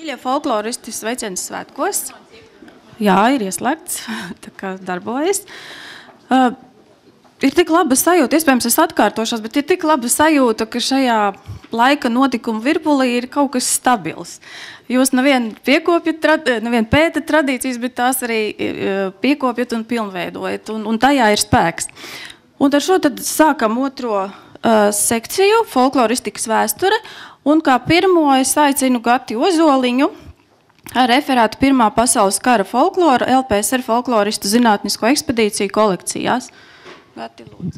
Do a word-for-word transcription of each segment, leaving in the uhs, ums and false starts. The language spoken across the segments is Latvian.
Mīļie folkloristi, sveiciens svētkos. Jā, ir ieslēgts, tā kā darbojas. Uh, ir tik laba sajūta, iespējams es atkārtošos, bet ir tik laba sajūta, ka šajā laika notikuma virpulī ir kaut kas stabils. Jūs nevien piekopjat, nevien pētat tradīcijas, bet tās arī piekopjat un pilnveidojat, un, un tajā ir spēks. Un ar šo tad sākam otro uh, sekciju, folkloristikas vēsture, un kā pirmo es aicinu Gati Ozoliņu ar referātu Pirmā pasaules kara folklora L P S R folkloristu zinātnisko ekspedīciju kolekcijās. Gati, lūdzu.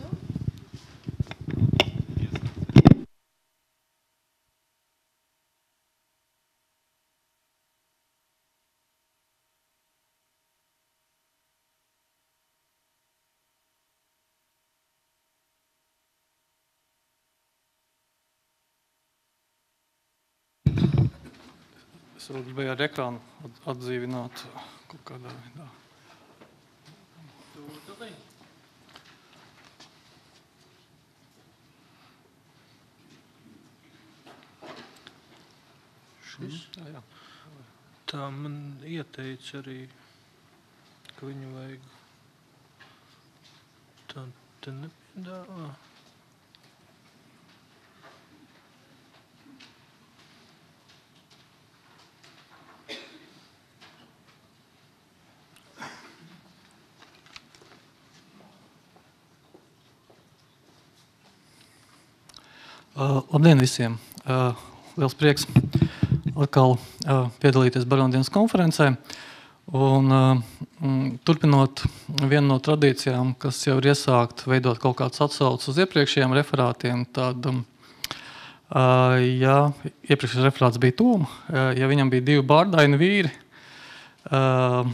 Es varbūt gribēju ar ekrānu atdzīvināt kaut kādā veidā. Šis? Jā, jā. Tā man ieteica arī, ka viņu vajag tā te nepiedāvā. Uh, labdien visiem! Uh, liels prieks atkal uh, piedalīties Baronodienas konferencē. Un, uh, m, turpinot vienu no tradīcijām, kas jau ir iesākt veidot kaut kāds atsauc uz iepriekšējiem referātiem, tad, um, uh, ja iepriekšējais referāts bija Toma, uh, ja viņam bija divi bārdaini vīri, uh,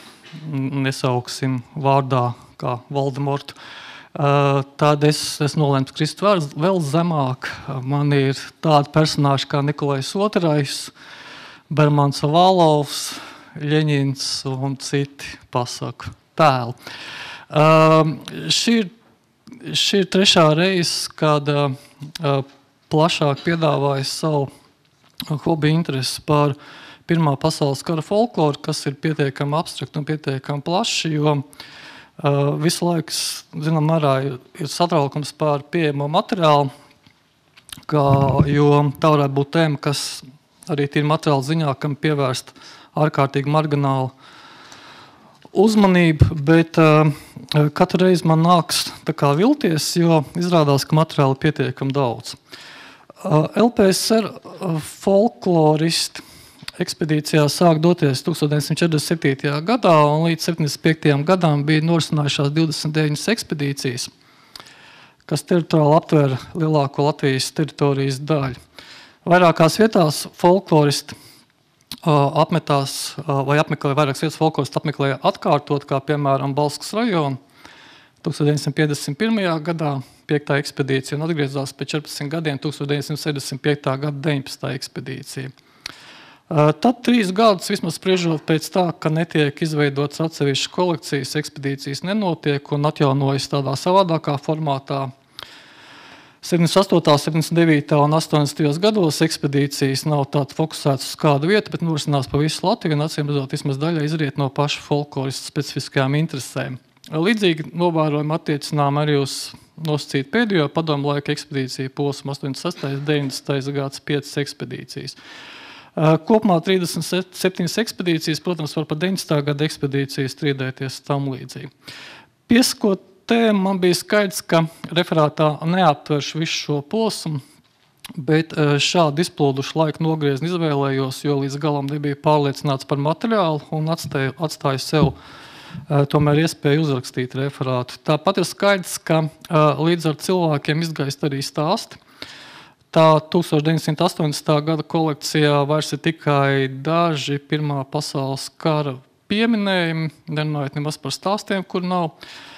nesauksim vārdā kā Voldemortu, Uh, tad es, es nolēmu krist vēl zemāk. Man ir tādi personāži kā Nikolais Otrais, Bermans Avalovs, Ļeņins un citi pasaku tēli. Uh, šī, ir, šī ir trešā reize, kad uh, plašāk piedāvāju savu hobi interesi par Pirmā pasaules kara folkloru, kas ir pietiekami abstrakt un pietiekami plaši, jo Uh, visu laiku, zinām, mērā ir, ir satraukums par pieejamo materiālu, kā, jo tā varētu būt tēma, kas arī tīri materiāla ziņā, kam pievērst ārkārtīgi marginālu uzmanību, bet uh, katru reizi man nāks tā kā vilties, jo izrādās, ka materiāli ir pietiekami daudz. Uh, L P S R uh, folkloristi ekspedīcijā sāk doties tūkstoš deviņsimt četrdesmit septītajā gadā, un līdz septiņdesmit piektajam gadām bija norisinājušās divdesmit deviņas ekspedīcijas, kas teritoriāli aptver lielāko Latvijas teritorijas daļu. Vairākās vietās folkloristi uh, apmetās, uh, vai apmeklēja vairākas vietas folkloristi apmeklēja atkārtot, kā piemēram Balskas rajonu tūkstoš deviņsimt piecdesmit pirmajā gadā, piektā ekspedīcija, un atgriezās pēc četrpadsmit gadiem tūkstoš deviņsimt sešdesmit piektā gada deviņpadsmitā ekspedīcija. Tad trīs gadus, vismaz spriežot pēc tā, ka netiek izveidots atsevišķas kolekcijas, ekspedīcijas nenotiek un atjaunojas tādā savādākā formātā. septiņdesmit astotajā, septiņdesmit devītajā un astoņdesmitajos gados ekspedīcijas nav tāda fokusētas uz kādu vietu, bet norisinās pa visu Latviju un acīm redzot vismaz daļai izriet no paša folkloristu specifiskajām interesēm. Līdzīgi novērojumi attiecinām arī uz nosacīt pēdējo padomu laika ekspedīciju posmu astoņdesmit sestais, deviņdesmitais gads piecas ekspedīcijas. Kopumā trīsdesmit septiņas ekspedīcijas, protams, var par deviņdesmitā gada ekspedīcijas strīdēties tam līdzīgi. Piesakot tēmu, man bija skaidrs, ka referātā neaptveršu visu šo posmu, bet šādu izplūdušu laiku nogriezni izvēlējos, jo līdz galam nebija pārliecināts par materiālu un atstāju, atstāju sev tomēr iespēju uzrakstīt referātu. Tāpat ir skaidrs, ka līdz ar cilvēkiem izgaist arī stāsti. Tā tūkstoš deviņsimt astoņdesmitā gada kolekcijā vairs ir tikai daži Pirmā pasaules kara pieminējumi, nerunājot nemaz par stāstiem, kur nav.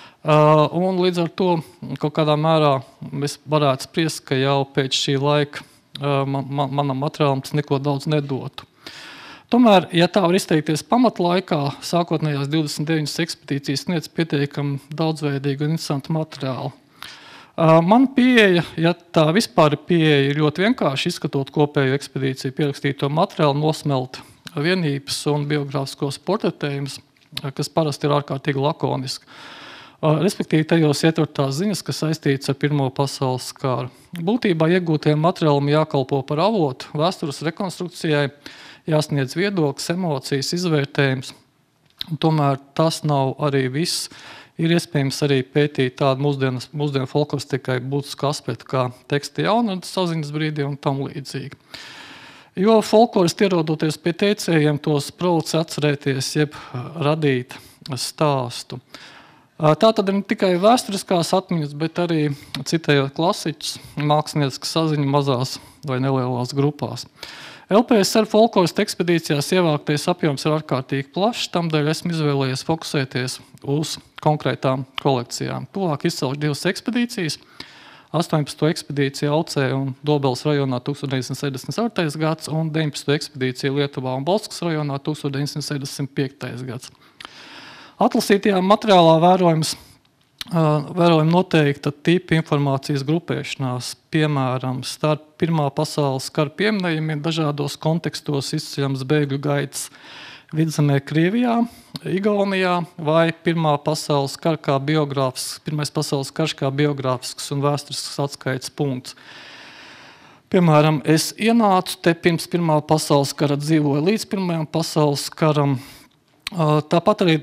Un līdz ar to kaut kādā mērā mēs varētu spriest, ka jau pēc šī laika man, man, manam materiālam tas neko daudz nedotu. Tomēr, ja tā var izteikties pamatlaikā, sākotnējās divdesmit deviņas ekspedīcijas sniedz pietiekami daudzveidīgu un interesantu materiālu. Man pieeja, ja tā vispār pieeja, ir ļoti vienkārši izskatot kopējo ekspedīciju, pierakstīto materiālu, nosmelt vienības un biogrāfiskos portretējumus, kas parasti ir ārkārtīgi lakoniski. Respektīvi, tajos ietver tās ziņas, kas saistītas ar Pirmo pasaules karu. Būtībā iegūtiem materiālam jākalpo par avotu vēstures rekonstrukcijai, jāsniedz viedoklis, emocijas, izvērtējums. Un tomēr tas nav arī viss. Ir iespējams arī pētīt tādu mūsdienu, mūsdienu folkloristikai būtisku aspektu kā teksta jaunatnes saziņas brīdī un tam līdzīgi. Jo folkloristi ierodoties pie teicējiem tos provocē atcerēties, jeb radīt stāstu. Tā tad ir ne tikai vēsturiskās atmiņas, bet arī, citējot klasiķus, mākslinieca saziņa mazās vai nelielās grupās. L P S R folkloristu ekspedīcijās ievāktais apjoms ir ārkārtīgi plašs, tamdēļ esmu izvēlējies fokusēties uz konkrētām kolekcijām. Tuvāk izcelšu divas ekspedīcijas, astoņpadsmito ekspedīciju Aucē un Dobeles rajonā tuksmit deviņsimt sešdesmit ceturtais gads un deviņpadsmito ekspedīciju Lietuvā un Balskas rajonā tuksmit deviņsimt sešdesmit piektais gads. Atlasītajā materiālā vērojams, vērojam noteikta tipa informācijas grupēšanās, piemēram, starp Pirmā pasaules kara pieminējumiem dažādos kontekstos izceļams bēgļu gaitas Vidzemē Krievijā, Igaunijā vai Pirmā pasaules kara kā biogrāfisks, Pirmais pasaules karš kā biogrāfisks un vēsturisks atskaites punkts. Piemēram, es ienācu te pirms Pirmā pasaules kara, dzīvoju līdz Pirmajam pasaules karam. Tāpat arī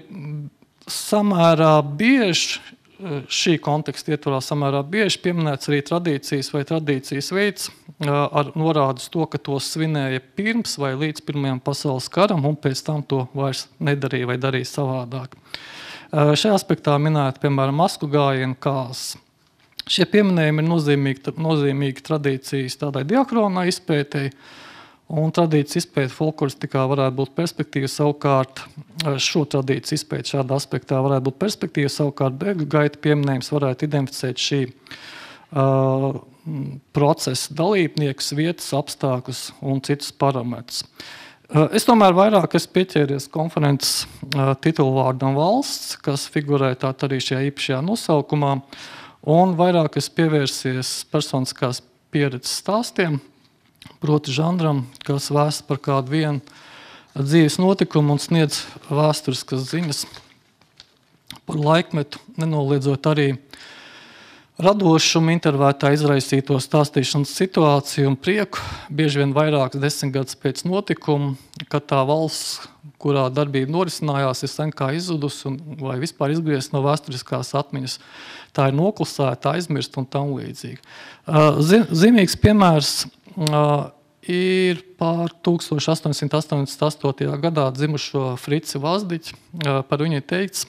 samērā bieži, šī konteksta ietvarā samērā bieži pieminēts arī tradīcijas vai tradīcijas veids ar norādes to, ka to svinēja pirms vai līdz Pirmajam pasaules karam un pēc tam to vairs nedarīja vai darīja savādāk. Šajā aspektā minēta, piemēram, masku gājienu kāzas. Šie pieminējumi ir nozīmīgi, nozīmīgi tradīcijas tādai diakronai izpētei, un tradīcijas izpēta folkloristikā varētu būt perspektīva, savukārt šo tradīciju izpēta šādā aspektā varētu būt perspektīva, savukārt bēgļu gaita pieminējums varētu identificēt šī uh, procesa dalībniekus, vietas, apstākļus un citus parametrus. Uh, es tomēr vairāk esmu pieķēries konferences uh, titulvārdam valsts, kas figurē tāt arī šajā īpašajā nosaukumā, un vairāk esmu pievērsies personiskās pieredzes stāstiem, proti žanram, kas vēsta par kādu vienu dzīves notikumu un sniedz vēsturiskas ziņas par laikmetu, nenoliedzot arī radošumu, intervētā izraisīto stāstīšanas situāciju un prieku, bieži vien vairākas desmitgadus pēc notikumu, kad tā valsts, kurā darbība norisinājās, ir sen kā izzudus un vai vispār izgriezta no vēsturiskās atmiņas. Tā ir noklusēta, aizmirst un tam līdzīgi. Zīmīgs piemērs ir pār tūkstoš astoņsimt astoņdesmit astotajā gadā dzimušo Frici Vazdiķi. Par viņu ir teikts,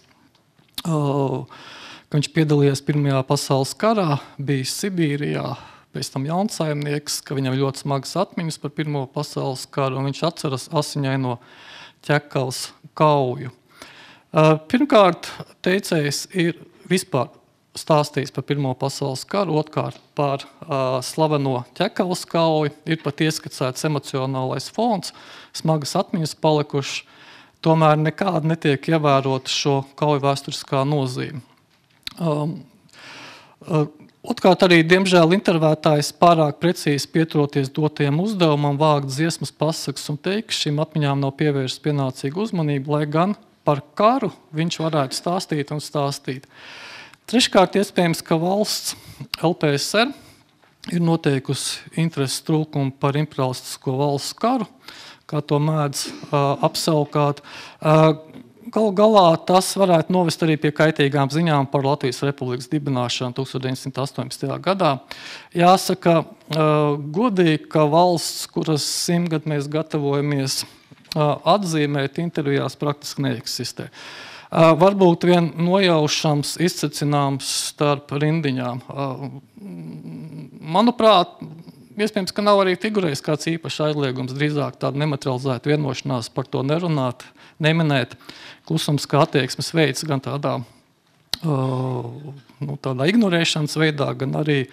ka viņš piedalījās Pirmajā pasaules karā, bija Sibīrijā, pēc tam jaunsaimnieks, ka viņam ļoti smagas atmiņas par Pirmo pasaules karu, un viņš atceras asiņaino Ķekavas kauju. Pirmkārt, teicējs ir vispār stāstījis par Pirmo pasaules karu, otrkārt par uh, slaveno Ķekavas kauju, ir pat ieskicēts emocionālais fons, smagas atmiņas palikušas, tomēr nekādi netiek ievērota šo kauju vēsturiskā nozīme. Um, uh, otrkārt arī, diemžēl, intervētājs pārāk precīzi pieturoties dotajam uzdevumam vākt dziesmas, pasakas un teikt, šīm atmiņām nav pievērsts pienācīgu uzmanību, lai gan par karu viņš varētu stāstīt un stāstīt. Treškārt, iespējams, ka valsts L P S R ir noteikusi intereses trūkumu par imperialistisko valsts karu, kā to mēdz uh, apsaukāt. Uh, Galu galā tas varētu novest arī pie kaitīgām ziņām par Latvijas Republikas dibināšanu tūkstoš deviņsimt astoņpadsmitajā gadā. Jāsaka, uh, godīgi, ka valsts, kuras simtgad mēs gatavojamies uh, atzīmēt, intervijās praktiski neeksistē. Uh, varbūt vien nojaušams, izcecināms starp rindiņām. Uh, manuprāt, iespējams, ka nav arī figurējis kāds īpašs aizliegums, drīzāk tāda nematerializēta vienošanās par to nerunāt, neminēt. Klusums kā attieksmes veids gan tādā, uh, nu, tādā ignorēšanas veidā, gan arī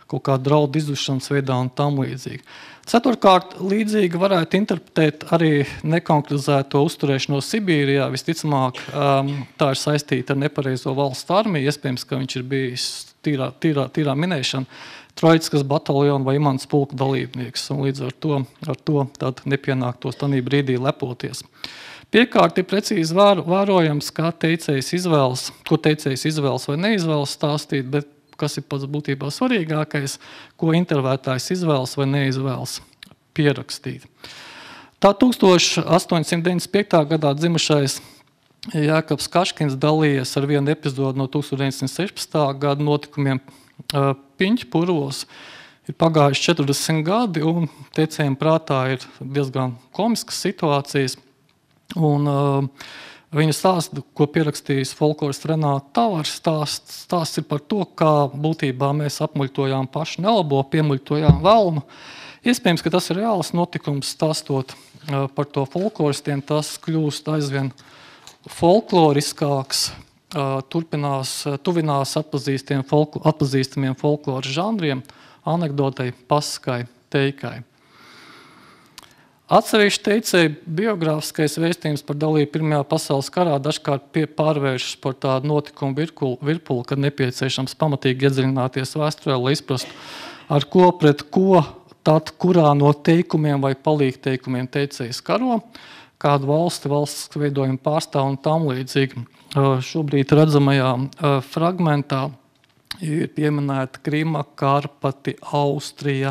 kaut kā draudu izdušanas veidā un tam līdzīgi. Ceturkārt, līdzīgi varētu interpretēt arī nekonkretizēto uzturēšanos Sibīrijā. Visticamāk, um, tā ir saistīta ar nepareizo valsts armiju. Iespējams, ka viņš ir bijis tīrā, tīrā, tīrā minēšana, Troickas bataljona vai imants pulka dalībnieks. Un līdz ar to, ar to tad nepienāktos tanī brīdī lepoties. Piekārt ir precīzi vēro, vērojams, kā teicējs izvēlas, ko teicējs izvēlas vai neizvēlas stāstīt, bet kas ir pats būtībā svarīgākais, ko intervētājs izvēlas vai neizvēlas pierakstīt. Tā tūkstoš astoņsimt deviņdesmit piektajā gadā dzimušais Jākabs Kaškins dalījies ar vienu epizodu no tūkstoš deviņsimt sešpadsmitā gada notikumiem Piņķu purvos. Ir pagājuši četrdesmit gadi un teicējiem prātā ir diezgan komiskas situācijas. Un, uh, Viņa stāsts, ko pierakstījis folklorists Renāta Tavars, stāsts, stāsts ir par to, kā būtībā mēs apmuļtojām pašu nelabo, piemuļtojām velnu. Iespējams, ka tas ir reāls notikums, stāstot uh, par to folkloristiem, tas kļūst aizvien folkloriskāks, uh, turpinās, uh, tuvinās atpazīstamiem, folkl atpazīstamiem folkloras žanriem, anekdotei, pasakai, teikai. Atsevišķi teicēja biogrāfiskais vēstījums par dalību Pirmajā pasaules karā dažkārt pie pārvēršas par tādu notikumu virpuli, kad nepieciešams pamatīgi iedziļināties vēsturē, lai izprastu, ar ko pret ko, tad kurā no teikumiem vai palīgteikumiem teicējs karo, kādu valsti, valsts veidojumu pārstāv un tam līdzīgi. Šobrīd redzamajā fragmentā ir pieminēta Krima, Karpati, Austrija,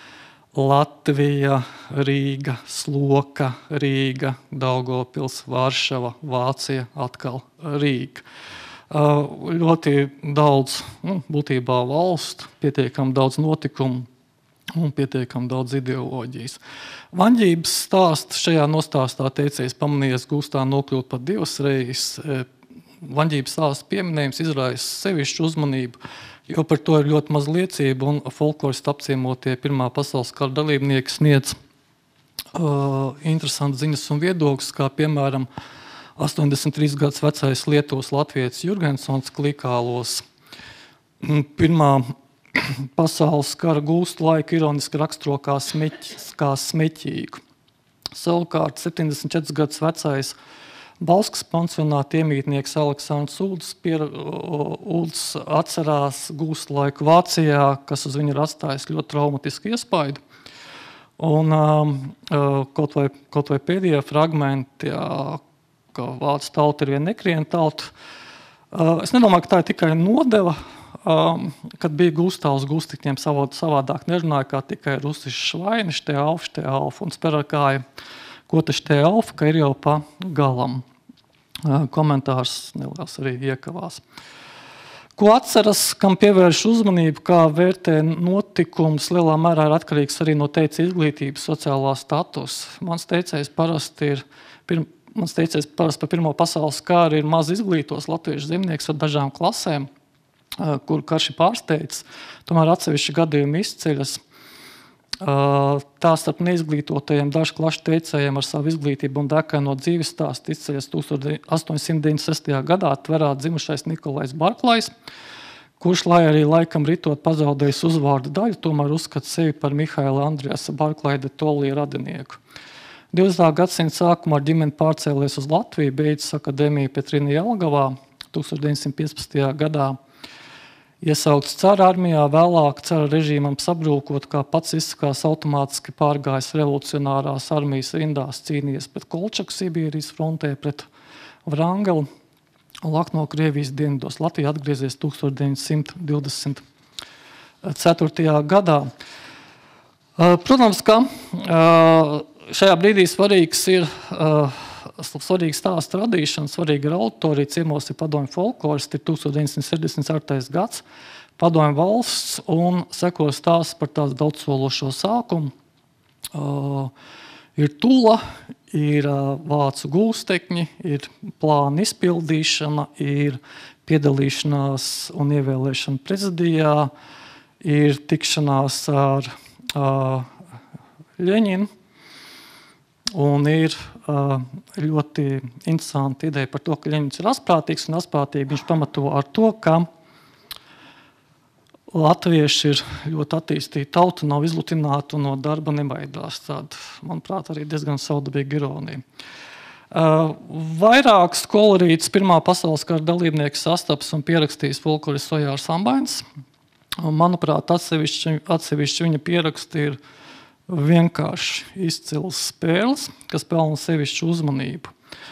Latvija, Rīga, Sloka, Rīga, Daugavpils, Varšava, Vācija, atkal Rīga. Ļoti daudz, nu, būtībā valstu, pietiekami daudz notikumu un pietiekami daudz ideoloģijas. Vaņģības stāsts šajā nostāstā teicējs pamanījies gūstā nokļūt pat divas reizes. Vaņģības stāsts pieminējums izraisa sevišķu uzmanību, jo par to ir ļoti maz liecība, un folkloristi apciemotie Pirmā pasaules kara dalībnieki sniedz uh, interesantas ziņas un viedokļus, kā piemēram astoņdesmit trīs gadus vecais Lietuvas latvietis Jurgensons Klikālos. Pirmā pasaules kara gūstu laiku ironiski raksturo kā, smeķ, kā smeķīgu. Savukārt septiņdesmit četrus gadus vecais Balskas pansionāta iemītnieks Aleksandrs Ulds, pier, Ulds atcerās gūstu laiku Vācijā, kas uz viņu ir atstājis ļoti traumatisku iespaidu. Un um, kaut, vai, kaut vai pēdējie fragmenti, jā, ka vācu tauta ir viena nekriena tauta. Uh, es nedomāju, ka tā ir tikai nodeva, um, kad bija gūstā uz gūstikņiem savādāk nerunāja, kā tikai rusiši švaini, šte alf, šte alf un sperarkāja. Ko tas te alfa, ka ir jau pa galam. Komentārs neliels arī iekavās. Ko atceras, kam pievērš uzmanību, kā vērtē notikums, lielā mērā ir atkarīgs arī no teica izglītības sociālā status. Mans teicējs parasti ir, pirm, mans teicējs parasti par Pirmo pasaules kāru ir maz izglītos latviešu zemnieks ar dažām klasēm, kur karš ir pārsteidz. Tomēr atsevišķi gadījumi izceļas. Tā starp neizglītotajiem dažu klašu teicējiem ar savu izglītību un dekaino dzīves stāstu izceļas tūkstoš astoņsimt deviņdesmit sestajā gadā Tverā dzimušais Nikolais Barklajs, kurš, lai arī laikam ritot pazaudējis uzvārdu daļu, tomēr uzskata sevi par Mihaila Andriasa Barklaja de Tolija radinieku. divdesmitā gadsimta sākumā ar ģimeni pārcēlies uz Latviju, beidzis akadēmiju Petrina Jelgavā tūkstoš deviņsimt piecpadsmitajā gadā. Iesaukts cara armijā, vēlāk cara režīmam sabrūkot, kā pats izsakās automātiski pārgājis revolucionārās armijas rindās, cīnījies pret Kolčaku Sibīrijas frontē, pret Vrangeli un Lakno Krievijas dienvidos. Latvija atgriezies tūkstoš deviņsimt divdesmit ceturtajā gadā. Protams, ka šajā brīdī svarīgs ir svarīga stāsta radīšana, svarīga ir autorija, ciemos ir padomju folkloristi, ir tūkstoš deviņsimt sešdesmit ceturtais gads, padomju valsts un seko stāsts par tās daudzsološo sākumu. Uh, ir tula, ir uh, vācu gūstekņi, ir plāna izpildīšana, ir piedalīšanās un ievēlēšana prezidijā, ir tikšanās ar uh, Ļeņinu, un ir uh, ļoti interesanti ideja par to, ka Ļeņins ir asprātīgs, un asprātīgi viņš pamato ar to, ka latvieši ir ļoti attīstīta tauta, nav izlutināta un no darba nebaidās. Tāda, manuprāt, arī diezgan saudabīga ironija. Uh, vairāk skolarītes Pirmā pasaules kara dalībnieki sastaps un pierakstījis folklorists Ojārs Ambains. Un, manuprāt, atsevišķi, atsevišķi viņa pieraksti ir vienkārši izcils spēles, kas pelna sevišķu uzmanību.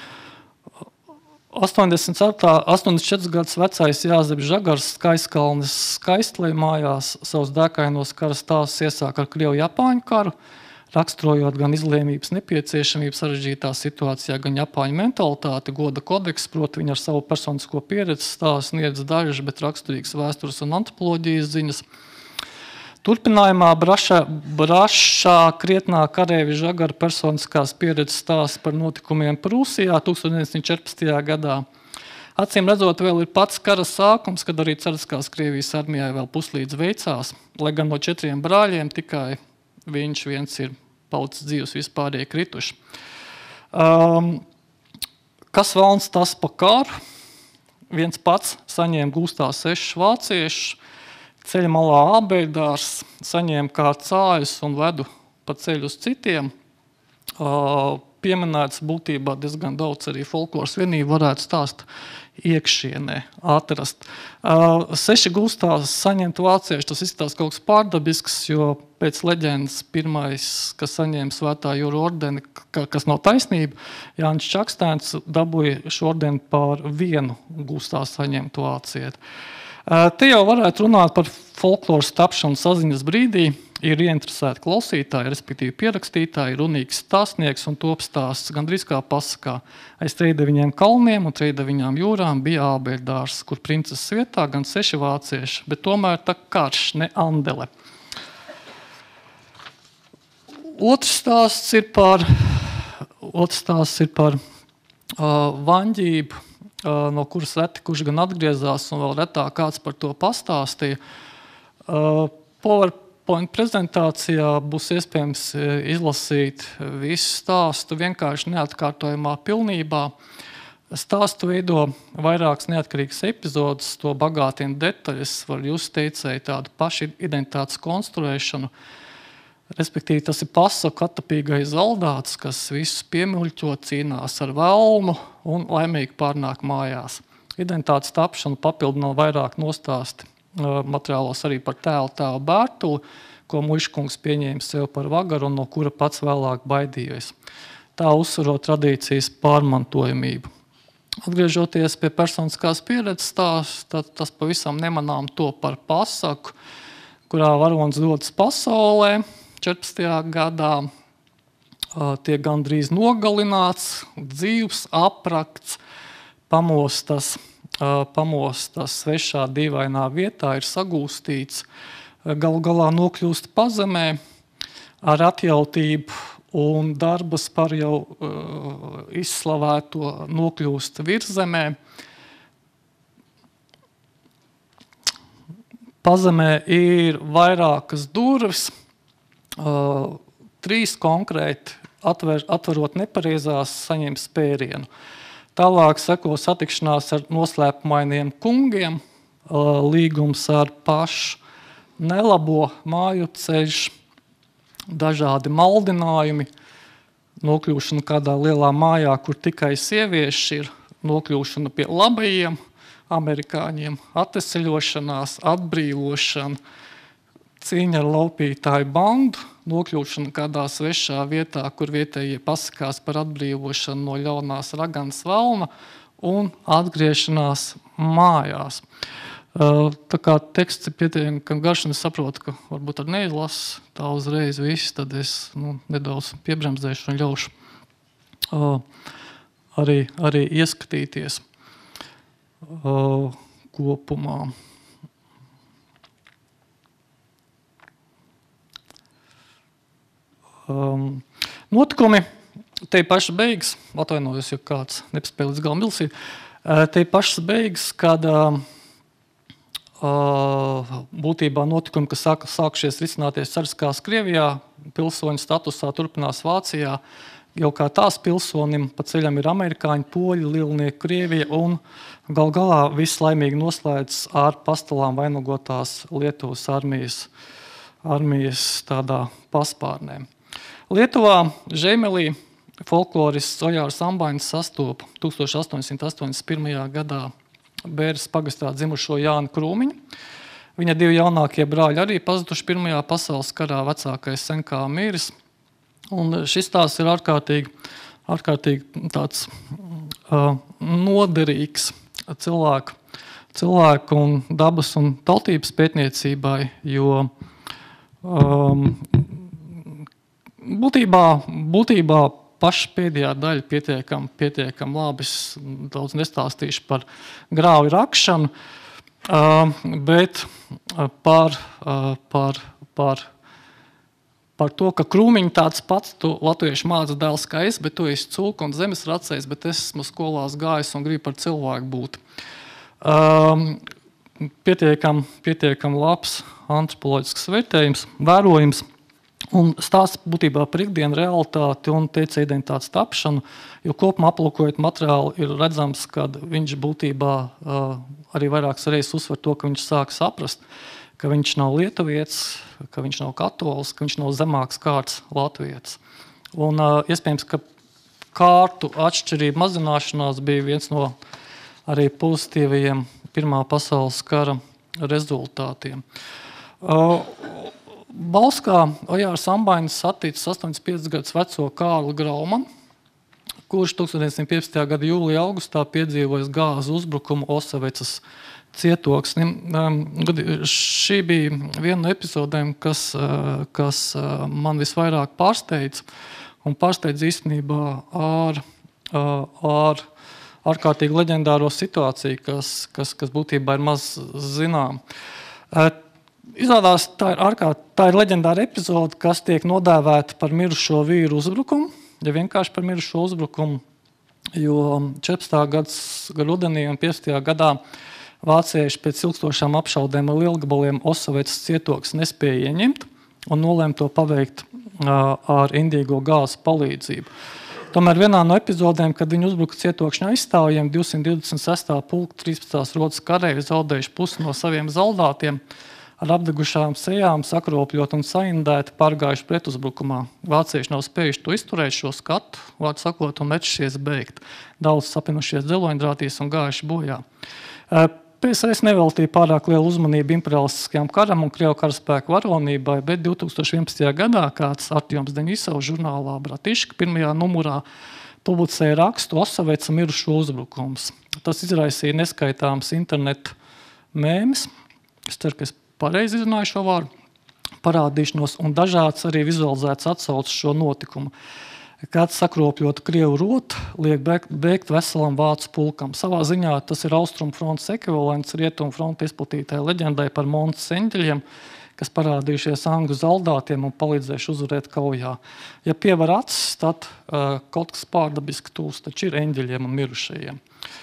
astoņdesmit četrus gadus vecais Jāzeps Žagars Skaistkalnes Skaistlē mājās savus dēkainos kara stāstus iesāk ar Krievu-Japāņu karu, raksturojot gan izlēmības nepieciešamību sarežģītā situācijā, gan Japāņu mentalitāti, goda kodeks, proti viņi ar savu personisko pieredzi stāstu sniedz dažas, bet raksturīgas vēstures un antropoloģijas ziņas. Turpinājumā brašā, brašā krietnā karēvi Žagara personiskās pieredzes stāsts par notikumiem Prūsijā tūkstoš deviņsimt četrpadsmitajā gadā. Acīm redzot, vēl ir pats kara sākums, kad arī cariskās Krievijas armijai vēl puslīdz veicās, lai gan no četriem brāļiem tikai viņš viens ir palicis dzīvs, vispārējie krituši. Um, kas valns tas pa karu? Viens pats saņēma gūstā sešus vāciešus, ceļa malā ābeļdārs, saņēma kā cājus un vedu pa ceļu uz citiem. Uh, pieminēts būtībā diezgan daudz arī folkloras vienību varētu stāst iekšienē atrast. Uh, seši gūstās saņemt vācieši, tas izstāst kaut kas pārdabisks, jo pēc leģendas pirmais, kas saņēma svētā jūra ordeni, ka, kas nav taisnība, Jānis Čakstēns dabūja šo ordeni par vienu gūstās saņemt vācieti. Uh, te jau varētu runāt par folkloras tapšanu saziņas brīdī. Ir ieinteresēti klausītāji, respektīvi pierakstītāji, runīgs stāstnieks un topstāsts gandrīz kā pasakā. Aiz trejdeviņiem kalniem un trejdeviņām jūrām bija ābeļdārs, kur princeses vietā gan seši vācieši, bet tomēr tā karš, ne andele. Otrs stāsts ir par, otrs stāsts ir par uh, vaņģību, uh, no kuras reti kurš gan atgriezās un vēl retāk kāds par to pastāstīja. Uh, Power Point prezentācijā būs iespējams izlasīt visu stāstu vienkārši neatkārtojumā pilnībā. Stāstu veido vairākas neatkarīgas epizodes, to bagātina detaļas, var just teicēji tādu pašu identitātes konstruēšanu. Respektīvi, tas ir pasaku attapīgais zaldāts, kas visus piemiļķo, cīnās ar velnu un laimīgi pārnāk mājās. Identitātes tapšanu papildina vairāk nostāsti materiālos arī par tēlu tēvu Bērtuli, ko Muiškungs pieņēma sev par vagaru un no kura pats vēlāk baidījies. Tā uzsverot tradīcijas pārmantojamību. Atgriežoties pie personiskās pieredzes stāsts, tad tas pavisam nemanām to par pasaku, kurā varonis dodas pasaulē četrpadsmitajā gadā, tiek gandrīz nogalināts, dzīvs, aprakts, pamostas, pamostas svešā dīvainā vietā, ir sagūstīts, galu galā nokļūst pazemē ar atjautību un darbas par jau uh, izslavēto nokļūst virzemē. Pazemē ir vairākas durvis, uh, trīs konkrēti atver, atverot nepareizās saņem spērienu. Tālāk seko satikšanās ar noslēpumainiem kungiem, līgums ar pašu nelabo māju ceļš, dažādi maldinājumi, nokļūšana kādā lielā mājā, kur tikai sievieši ir, nokļūšana pie labajiem amerikāņiem, atveseļošanās, atbrīvošana, cīņa ar laupītāju bandu, nokļūšana kādā svešā vietā, kur vietējie pasakās par atbrīvošanu no ļaunās raganas velna un atgriešanās mājās. Tā kā teksts ir pietiekami garš, un es saprotu, ka varbūt ar neizlasu tā uzreiz viss, tad es nu, nedaudz piebremzēšu un ļaušu uh, arī, arī ieskatīties uh, kopumā. Um, notikumi, te paši beigas, atvainojos, ja kāds nepaspēja līdz galam ilsīt, uh, te pašas beigas, kad uh, uh, būtībā notikumi, kas sāk, sākušies risināties cariskās Krievijā, pilsoņu statusā turpinās Vācijā, jau kā tās pilsonim pa ceļam ir amerikāņi, poļi, lielnieki, Krievija un gal galā viss laimīgi noslēdz ar pastalām vainagotās Lietuvas armijas, armijas tādā paspārnē. Lietuvā Žeimelī folklorists Ojārs Ambainis sastopa tūkstoš astoņsimt astoņdesmit pirmajā gadā Bēres pagastā dzimušo Jāni Krūmiņu. Viņa divi jaunākie brāļi arī pazuduši Pirmajā pasaules karā, vecākais sen kā miris. Un šis tās ir ārkārtīgi, ārkārtīgi tāds uh, noderīgs cilvēku, cilvēku un dabas un tautības pētniecībai, jo um, būtībā, būtībā paša pēdējā daļa pietiekam, pietiekam labi. Es daudz nestāstīšu par grāvi rakšanu, uh, bet par, uh, par, par, par to, ka Krūmiņi tāds pats, tu latviešu māca dēls kā es, bet tu esi cūka un zemes racējs, bet es esmu skolās gājis un gribu par cilvēku būt. Uh, pietiekam, pietiekam labs antropoloģisks vērtējums, vērojums. Un stāsts būtībā par ikdienu realitāti un teica identitātes tapšanu, jo kopumā aplūkojot materiālu ir redzams, ka viņš būtībā uh, arī vairākas reizes uzsver to, ka viņš sāk saprast, ka viņš nav lietuvietis, ka viņš nav katolis, ka viņš nav zemāks kārts latvietis. Un uh, iespējams, ka kārtu atšķirību mazināšanās bija viens no arī pozitīvajiem Pirmā pasaules kara rezultātiem. Uh, Bauskā Ojārs Ambainis saticis astoņdesmit piecus gadus veco Kārli Graumanu, kurš tūkstoš deviņsimt piecpadsmitajā gada jūlijā augustā piedzīvojis gāzu uzbrukumu Osavecas cietoksnim. Šī bija viena no epizodēm, kas, kas man visvairāk pārsteidz, un pārsteidz īstenībā ar, ar ārkārtīgi leģendāro situāciju, kas, kas, kas būtībā ir maz zinām. Izrādās, tā ir, ārkārt, tā ir leģendāra epizode, kas tiek nodēvēta par mirušo vīru uzbrukumu, ja vienkārši par mirušo uzbrukumu, jo četrpadsmitā gads rudenī un piecpadsmitajā gadā vācieši pēc ilgstošām apšaudēm ar lielgabaliem Osavecas cietoksni nespēja ieņemt un nolēma to paveikt uh, ar indīgo gāzes palīdzību. Tomēr vienā no epizodēm, kad viņi uzbruka cietokšņa aizstāvjiem, divsimt divdesmit sestā pulka trīspadsmitās rotas kareivi zaudējuši pusi no saviem zaldātiem, ar apdegušām sejām, sakropļot un saindēti pārgājuši pretuzbrukumā. Vācieši nav spējuši to izturēt šo skatu, vārdu sakot, un mečušies beigt. Daudz sapinušies dzeloņdrātīs un gājuši bojā. P S R S neveltīja pārāk lielu uzmanību imperialistiskajām karam un Krievu karaspēku varonībai, bet divtūkstoš vienpadsmitajā gadā kāds Artjoms Deņisovs žurnālā Bratiška pirmajā numurā publicēja rakstu Osaveca mirušo uzbrukums. Tas izraisīja neskaitāms internetu mēmes. Es ceru, ka es pareizi izrunāju šo vārdu, parādīšanos un dažāds arī vizualizēts atsaucis šo notikumu. Kāds sakropļot Krievu rotu, liek bēgt veselam vācu pulkam. Savā ziņā tas ir Austrumu frontes ekvivalents Rietumu fronte izplatītai leģendai par Montes eņģeļiem, kas parādījušies angļu zaldātiem un palīdzējuši uzvarēt kaujā. Ja pievar acis, tad uh, kaut kas pārdabiski tūs, taču ir eņģeļiem un mirušajiem.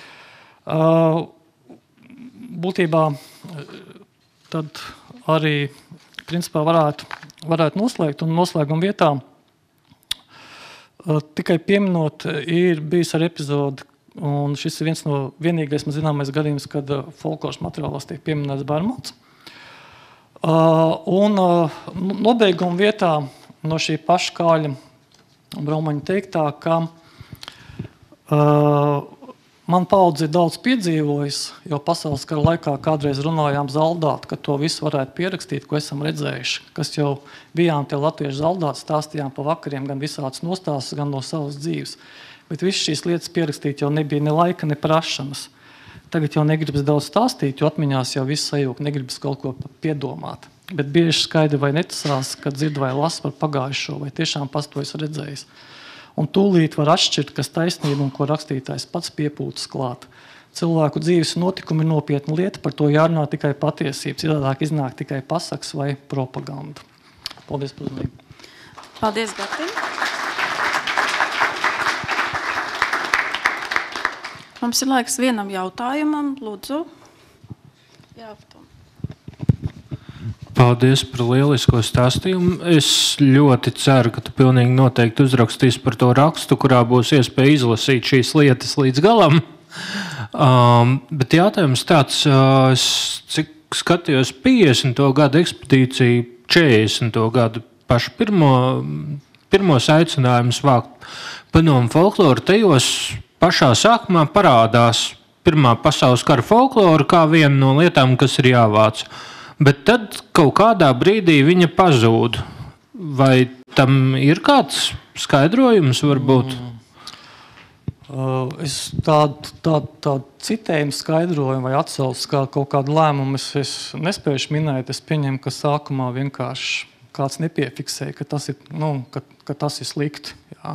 Uh, būtībā tad arī principā varētu, varētu noslēgt un noslēguma vietā uh, tikai pieminot ir bijis ar epizodi, un šis ir viens no vienīgais man zināmais gadījums, kad uh, folkloras materiālos tiek pieminēts Bermots. Uh, un uh, nobeiguma vietā no šī paša Kāļa Braumaņa teiktā, ka uh, man paudze ir daudz piedzīvojis, jo pasaules kara laikā kādreiz runājām zaldāt, ka to visu varētu pierakstīt, ko esam redzējuši, kas jau bijām tie latviešu zaldāti, stāstījām pa vakariem gan visādas nostāstas, gan no savas dzīves. Bet visas šīs lietas pierakstīt jau nebija ne laika, ne prašanas. Tagad jau negribas daudz stāstīt, jo atmiņās jau viss sajūg, negribas kaut ko piedomāt. Bet bieži skaidri vai netasās, kad dzird vai las par pagājušo, vai tiešām pats to es redzējis. Un tūlīt var atšķirt, kas taisnība un ko rakstītājs pats piepūtas klāt. Cilvēku dzīves notikumi ir nopietna lieta, par to jārunā tikai patiesība, citādāk iznāk tikai pasaks vai propaganda. Paldies par uzmanību. Paldies, Gatim. Mums ir laiks vienam jautājumam, lūdzu. Jā, Tom. Paldies par lielisko stāstījumu. Es ļoti ceru, ka tu pilnīgi noteikti uzrakstīsi par to rakstu, kurā būs iespēja izlasīt šīs lietas līdz galam. Um, bet jautājums tāds, uh, cik skatījos piecdesmito gadu ekspedīciju, četrdesmito gadu pašu pirmo, pirmos aicinājumus vākt padomu folkloru, tajos pašā sākumā parādās Pirmā pasaules kara folklora kā viena no lietām, kas ir jāvāc. Bet tad kaut kādā brīdī viņa pazūd. Vai tam ir kāds skaidrojums varbūt? Mm. Uh, es tādu, tādu, tādu citējumu skaidrojumu vai atsauces kā kaut kādu lēmumu es, es nespējuši minēt. Es pieņemu, ka sākumā vienkārši kāds nepiefiksēja, ka tas ir, nu, ka, ka tas ir slikti. Jā.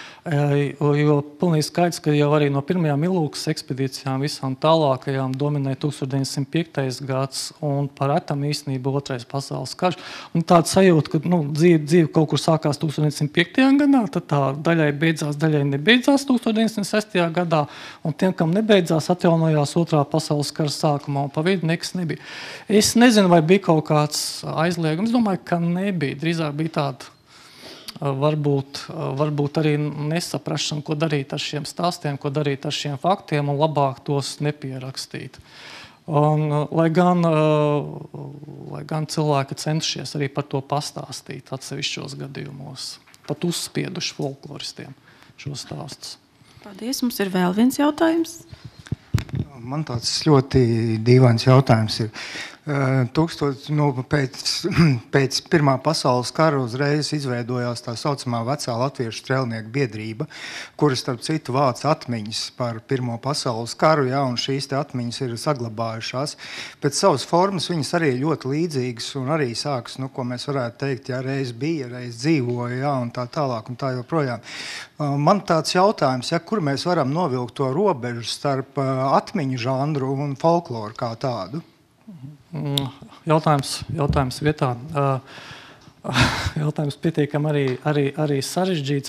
Jo pilnīgi skaidrs, ka jau arī no pirmajām Ilūkas ekspedīcijām visām tālākajām dominēja tūkstoš deviņsimt piektais gads un par retam īstenībā otrais pasaules karš. Un tāda sajūta, ka nu, dzīve, dzīve kaut kur sākās tūkstoš deviņsimt piektajā gadā, tad tā daļai beidzās, daļai nebeidzās tūkstoš deviņsimt sestajā gadā, un tiem, kam nebeidzās, atjaunojās otrā pasaules kara sākumā, un pa vidu nekas nebija. Es nezinu, vai bija kaut kāds aizliegums, es domāju, ka nebija, drīzāk bija tāda Varbūt, varbūt arī nesaprašana, ko darīt ar šiem stāstiem, ko darīt ar šiem faktiem, un labāk tos nepierakstīt. Un, lai, gan, lai gan cilvēki centušies arī par to pastāstīt atsevišķos gadījumos, pat uzspieduši folkloristiem šos stāstus. Paldies, mums ir vēl viens jautājums. Man tāds ļoti dīvains jautājums ir. Tūkstot, nu, pēc, pēc Pirmā pasaules kara uzreiz izveidojās tā saucamā vecā latviešu strēlnieku biedrība, kuras, starp citu, vāc atmiņas par Pirmo pasaules karu, jā, un šīs te atmiņas ir saglabājušās. Pēc savas formas viņas arī ļoti līdzīgas un arī sākas, nu, ko mēs varētu teikt, ja reiz bija, reiz dzīvoja, jā, un tā tālāk un tā joprojām. Man tāds jautājums, ja, kur mēs varam novilkt to robežu starp atmiņu žanru un folkloru kā tādu? Jautājums, jautājums vietā. Jautājums pietiekam arī, arī, arī sarežģīts.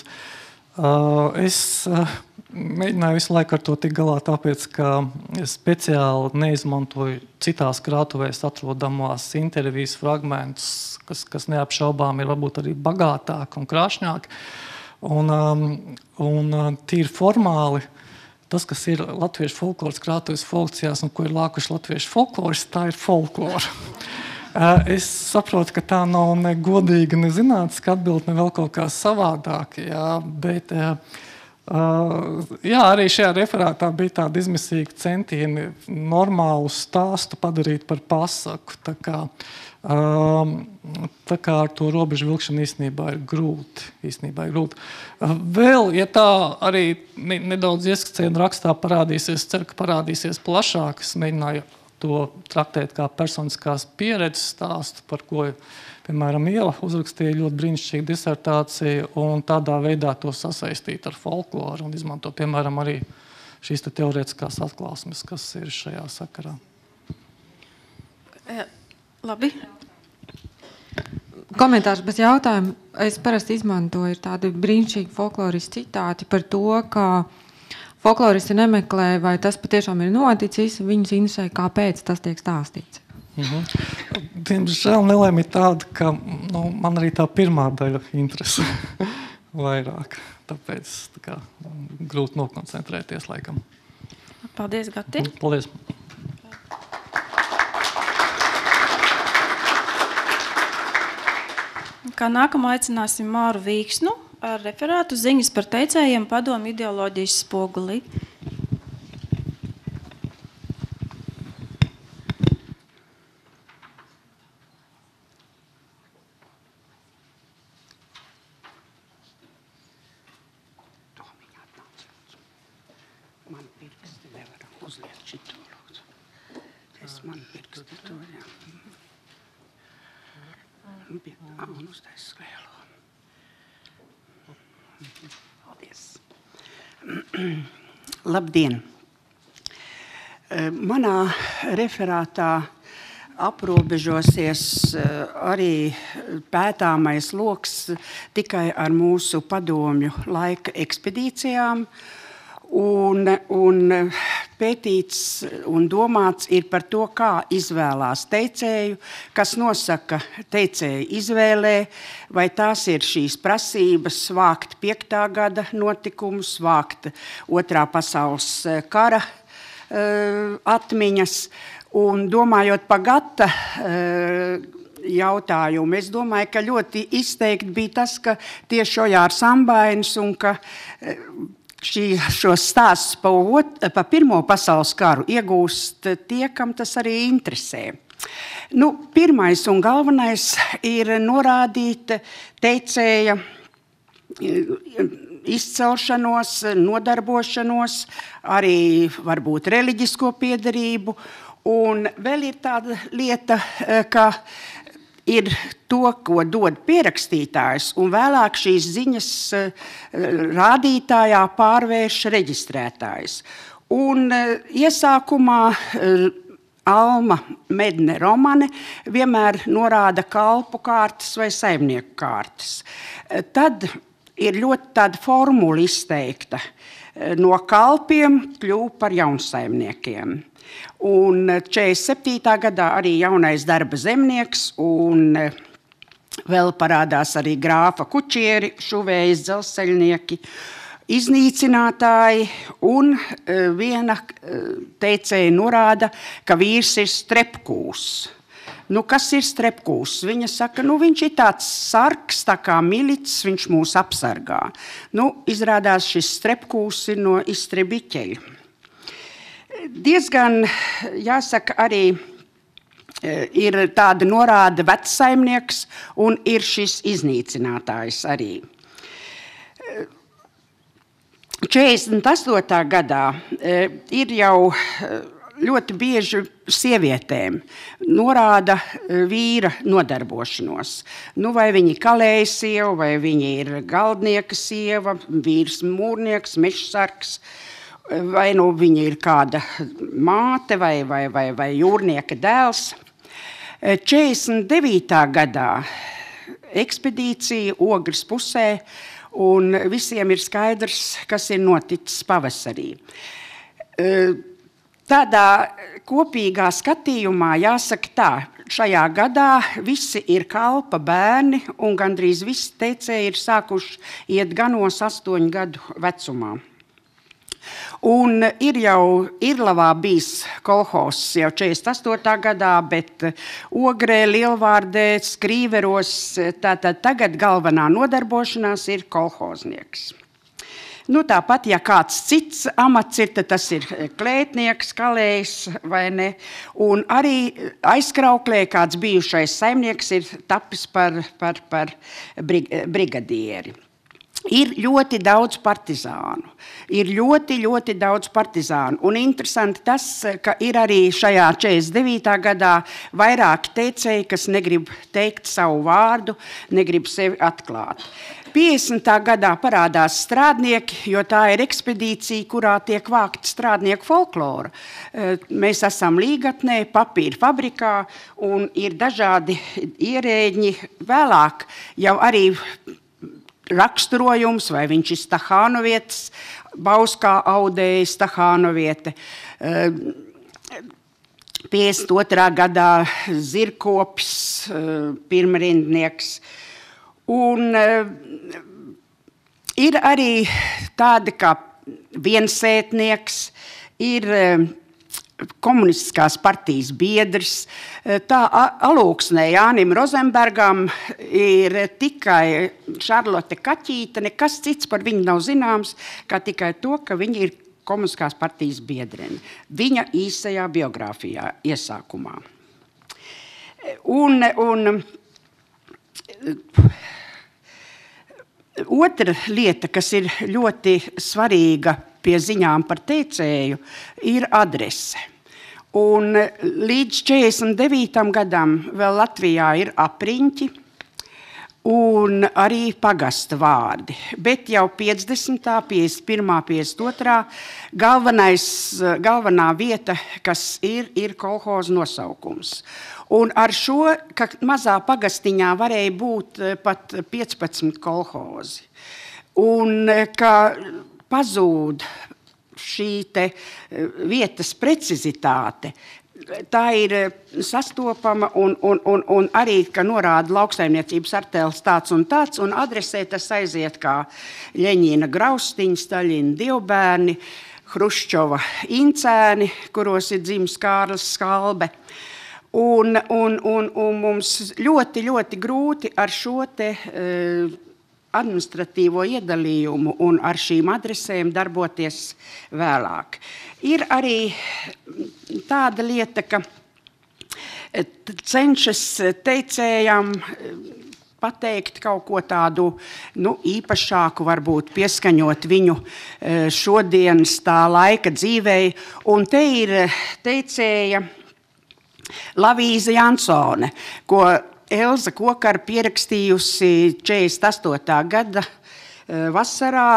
Es mēģināju visu laiku ar to tik galā, tāpēc, ka es speciāli neizmantoju citās krātuvēs atrodamās intervijas fragmentus, kas, kas neapšaubām ir varbūt arī bagātāki un krāšņāki. Un, un tīri formāli, tas, kas ir latviešu folkloras krātuves folkcijās un ko ir lākuši latviešu folkloras, tā ir folklora. Es saprotu, ka tā nav ne godīga, ne zinātniska atbilde, ne vēl kaut kā savādāk, jā, bet jā, arī šajā referātā bija tāda izmisīga centieni normālu stāstu padarīt par pasaku. Tā kā, tā kā ar to robežu vilkšanu īstenībā ir grūti. Īstenībā ir grūti. Vēl, ja tā arī nedaudz ieskicēna rakstā parādīsies, ceru, ka parādīsies plašāk, es mēģināju to traktēt kā personiskās pieredzes stāstu, par ko, piemēram, Iela uzrakstīja ļoti brīnišķīgu disertāciju un tādā veidā to sasaistīt ar folkloru un izmanto, piemēram, arī šīs te teorētiskās atklāsmes, kas ir šajā sakarā. Labi. Komentārs bez jautājumu. Es parasti izmantoju tādu brīnišķīgu folkloristu citāti par to, ka folkloristi nemeklē, vai tas patiešām ir noticis, viņus interesē, kāpēc tas tiek stāstīts. Mhm. Diemžēl nelēma ir tāda, ka nu, man arī tā pirmā daļa interesē vairāk. Tāpēc tā kā, grūti nokoncentrēties laikam. Paldies, Gati. Paldies. Kā nākamā aicināsim Māru Vīksnu ar referātu ziņas par teicējiem padomu ideoloģijas spogulī. Man pirksti nevaram uzliet šito lūdzu. Es man pirksti to, jā. Un uztais lielo. Paldies. Labdien. Manā referātā aprobežosies arī pētāmais loks tikai ar mūsu padomju laika ekspedīcijām Un, un pētīts un domāts ir par to, kā izvēlās teicēju, kas nosaka teicēju izvēlē, vai tās ir šīs prasības vākt piektā gada notikumus, vākt otrā pasaules kara uh, atmiņas. Un domājot par Gata uh, jautājumu, es domāju, ka ļoti izteikti bija tas, ka tieši Ojārs Ambainis un ka uh, Šī, šos stāstus pa, ot, pa Pirmo pasaules karu iegūst tie, kam tas arī interesē. Nu, pirmais un galvenais ir norādīt teicēja izcelšanos, nodarbošanos, arī varbūt reliģisko piederību. Un vēl ir tāda lieta, ka ir to, ko dod pierakstītājs, un vēlāk šīs ziņas rādītājā pārvērš reģistrētājs. Un iesākumā Alma Medne Romane vienmēr norāda kalpu kārtas vai saimnieku kārtas. Tad ir ļoti tāda formula izteikta. No kalpiem kļuva par jaunsaimniekiem. Un četrdesmit septītā gadā arī jaunais darba zemnieks, un vēl parādās arī grāfa kučieri, šuvējas dzelzceļnieki, iznīcinātāji, un viena teicēja norāda, ka vīrs ir strepkūs. Nu, kas ir strepkūs? Viņa saka, nu, viņš ir tāds sargs, tā kā milicis, viņš mūs apsargā. Nu, izrādās šis strepkūs ir no Istrebiķeļa. Diezgan, jāsaka, arī ir tāda norāda vecsaimnieks un ir šis iznīcinātājs arī. četrdesmit astotā gadā ir jau ļoti bieži sievietēm norāda vīra nodarbošanos. Nu, vai viņi kalēja sieva, vai viņi ir galdnieka sieva, vīrs mūrnieks, mežsargs, vai nu viņa ir kāda māte vai, vai, vai, vai jūrnieka dēls. četrdesmit devītā gadā ekspedīcija Ogres pusē, un visiem ir skaidrs, kas ir noticis pavasarī. Tādā kopīgā skatījumā jāsaka tā, šajā gadā visi ir kalpa bērni, un gandrīz visi teicēji ir sākuši iet ganos astoņu gadu vecumā. Un ir jau Irlavā bijis kolhozs jau četrdesmit astotā gadā, bet Ogrē, Lielvārdē, Skrīveros, tātad tagad galvenā nodarbošanās ir kolhoznieks. Nu, tāpat, ja kāds cits amats ir, tad tas ir klētnieks, kalējs vai ne. Un arī aizkrauklē kāds bijušais saimnieks ir tapis par, par, par brigadieri. Ir ļoti daudz partizānu. Ir ļoti, ļoti daudz partizānu. Un interesanti tas, ka ir arī šajā četrdesmit devītā gadā vairāki teicēji, kas negrib teikt savu vārdu, negrib sevi atklāt. piecdesmitā gadā parādās strādnieki, jo tā ir ekspedīcija, kurā tiek vākta strādnieku folklora. Mēs esam Līgatnē, papīra fabrikā, un ir dažādi ierēģi vēlāk jau arī raksturojums, vai viņš ir Stahānovietis, Bauskā audēja Stahānoviete. piecdesmit otrā gadā Zirkopis, pirmrindnieks. Un ir arī tādi kā viensētnieks, ir komunistiskās partijas biedrs. Tā Alūksnē Jānim Rozenbergam ir tikai Šarlote Kaķīte, nekas cits par viņu nav zināms, kā tikai to, ka viņa ir komunistiskās partijas biedrene. Viņa īsajā biogrāfijā iesākumā. Un, un otra lieta, kas ir ļoti svarīga pie ziņām par teicēju, ir adrese. Un līdz četrdesmit devītam gadam vēl Latvijā ir apriņķi un arī pagasta vārdi. Bet jau piecdesmitā, piecdesmit pirmā, piecdesmit otrā galvenais, galvenā vieta, kas ir, ir kolhoza nosaukums. Un ar šo, ka mazā pagastiņā varēja būt pat piecpadsmit kolhozi. Un ka pazūd šī te vietas precizitāte, tā ir sastopama un, un, un, un arī, ka norāda lauksaimniecības artēls tāds un tāds, un adresē tas aiziet kā Ļeņina graustiņi, Staļina divbērni, Hruščova incēni, kuros ir dzimis Kārlis Skalbe. Un, un, un, un mums ļoti, ļoti grūti ar šo te uh, administratīvo iedalījumu un ar šīm adresēm darboties vēlāk. Ir arī tāda lieta, ka cenšas teicējam pateikt kaut ko tādu nu, īpašāku, varbūt pieskaņot viņu šodienas tā laika dzīvei. Un te ir teicēja Lavīza Jansone, ko Elza Kokara pierakstījusi četrdesmit astotā gada vasarā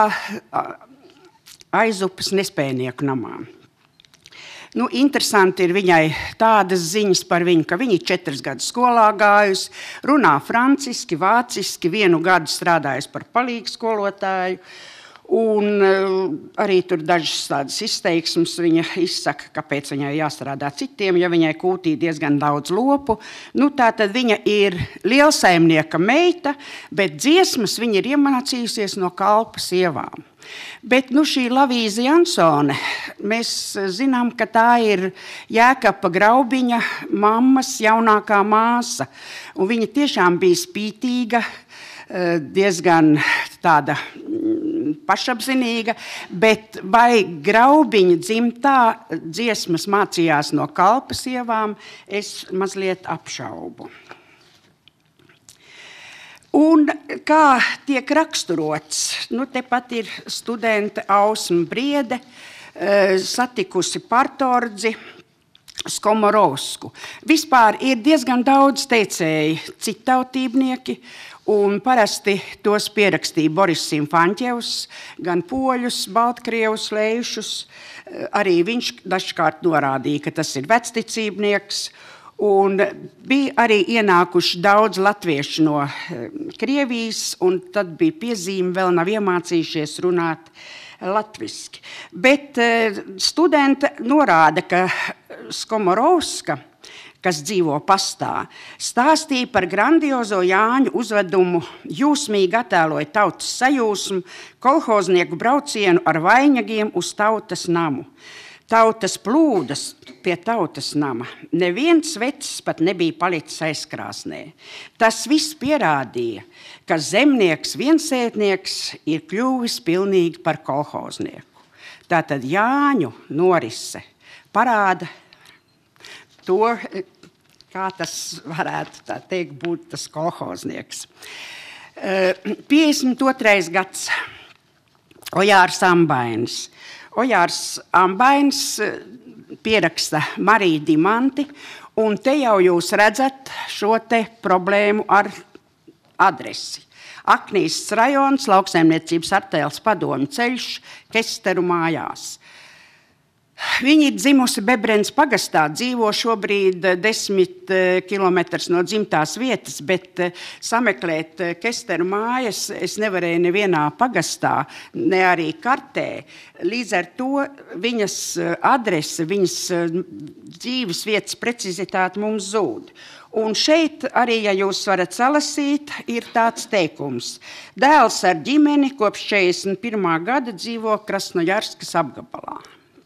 Aizupas nespējnieku namā. Nu, interesanti ir viņai tādas ziņas par viņu, ka viņa četras gadus skolā gājusi, runā franciski, vāciski, vienu gadu strādājusi par palīgu skolotāju, un arī tur dažas tādas izteiksmes viņa izsaka, kāpēc viņai jāstrādā citiem, ja viņai kūtī diezgan daudz lopu. Nu, tā tad viņa ir lielsaimnieka meita, bet dziesmas viņa ir iemācījusies no kalpa sievām. Bet nu, šī Lavīza Jansone, mēs zinām, ka tā ir Jēkaba Graubiņa mammas jaunākā māsa. Un viņa tiešām bija spītīga, diezgan tāda pašapzinīga, bet vai Graubiņa dzimtā dziesmas mācījās no kalpa sievām, es mazliet apšaubu. Un kā tiek raksturots, nu tepat ir studente Ausma Briede, satikusi partordzi Skomorovsku. Vispār ir diezgan daudz teicēji citautībnieki, un parasti tos pierakstīja Boris Simfanķevs, gan poļus, baltkrievus, leišus. Arī viņš dažkārt norādīja, ka tas ir vecticībnieks. Un bija arī ienākuši daudz latviešu no Krievijas, un tad bija piezīme, vēl nav iemācījušies runāt latviski. Bet studente norāda, ka Skomorovska, kas dzīvo pastā, stāstīja par grandiozo Jāņu uzvedumu, jūsmīgi attēloja tautas sajūsmu, kolhoznieku braucienu ar vainagiem uz tautas namu. Tautas plūdas pie tautas nama. Neviens vecs pat nebija palicis aizkrāsnē. Tas viss pierādīja, ka zemnieks viensētnieks ir kļuvis pilnīgi par kolhoznieku. Tātad Jāņu norise parāda to, kā tas varētu tā teikt būt tas kolhoznieks. piecdesmit otrais gads. Ojārs Ambainis. Ojārs Ambainis pieraksta Mariju Dimanti, un te jau jūs redzat šo te problēmu ar adresi. Aknīsts rajons, lauksaimniecības artēls Padomju ceļš, Kesteru mājās. Viņa ir dzimusi Bebrens pagastā, dzīvo šobrīd desmit kilometrus no dzimtās vietas, bet sameklēt Kesteru mājas es nevarēju nevienā pagastā, ne arī kartē. Līdz ar to viņas adrese, viņas dzīves vietas precizitāte mums zūd. Un šeit arī, ja jūs varat salasīt, ir tāds teikums. Dēls ar ģimeni kopš četrdesmit pirmā gada dzīvo Krasnojarskas apgabalā.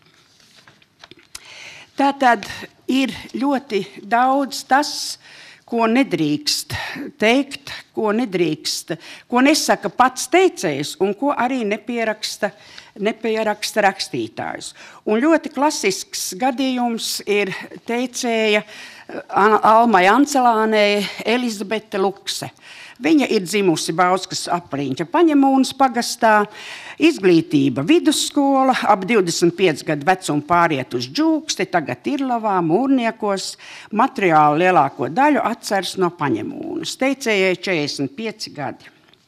Tātad ir ļoti daudz tas, ko nedrīkst teikt, ko nedrīkst, ko nesaka pats teicējs un ko arī nepieraksta, nepieraksta rakstītājs. Un ļoti klasisks gadījums ir teicēja Almai Ancelānei Elizabete Lukse. Viņa ir dzimusi Bauskas apliņķa Paņemūnas pagastā, izglītība vidusskola, ap divdesmit pieci gadu vecumu pāriet uz Džūksti, tagad Irlavā, Mūrniekos, materiālu lielāko daļu atceras no Paņemūnas. Teicējai četrdesmit pieci gadi.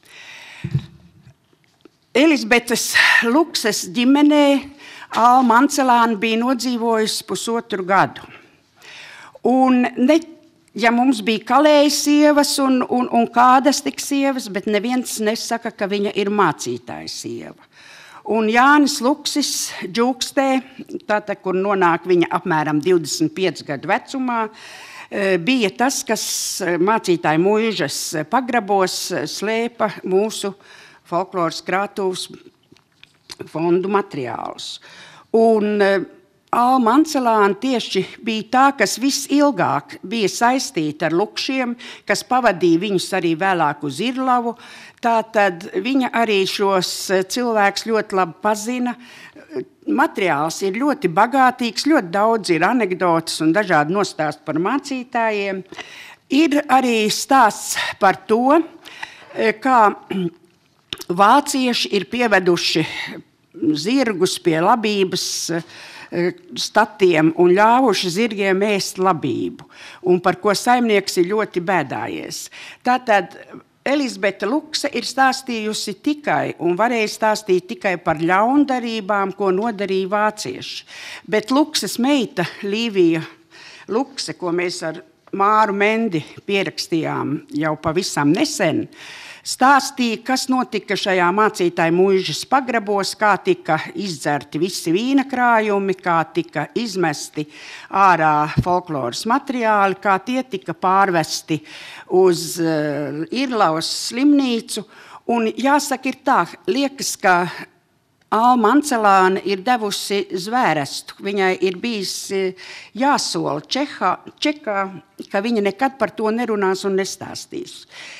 Elizabetes Lukses ģimenē Alma Ancelāne bija nodzīvojusi pusotru gadu. Un ne Ja mums bija kalējas sievas un, un, un kādas tik sievas, bet neviens nesaka, ka viņa ir mācītāja sieva. Un Jānis Luksis Džūkstē, tātad, kur nonāk viņa apmēram divdesmit pieci gadu vecumā, bija tas, kas mācītāju mūžas pagrabos slēpa mūsu folkloras krātuves fondu materiālus. Un Alma Ancelāne tieši bija tā, kas visilgāk bija saistīta ar lukšiem, kas pavadīja viņus arī vēlāk uz Irlavu. Tātad viņa arī šos cilvēkus ļoti labi pazina. Materiāls ir ļoti bagātīgs, ļoti daudz ir anekdotas un dažādi nostāsti par mācītājiem. Ir arī stāsts par to, kā vācieši ir pieveduši zirgus pie labības statiem un ļāvuši zirgiem ēst labību, un par ko saimnieks ir ļoti bēdājies. Tātad Elizabete Lukse ir stāstījusi tikai un varēja stāstīt tikai par ļaundarībām, ko nodarīja vācieši. Bet Lukses meita Līvija Lukse, ko mēs ar Māru Mendi pierakstījām jau pavisam nesen, stāstīja, kas notika šajā mācītāju mūžas pagrabos, kā tika izdzerti visi vīna krājumi, kā tika izmesti ārā folkloras materiāli, kā tie tika pārvesti uz uh, Irlavas slimnīcu. Un jāsaka ir tā, liekas, ka Alma Ancelāne ir devusi zvērestu. Viņai ir bijis jāsola Čehā, Čekā, ka viņa nekad par to nerunās un nestāstīs.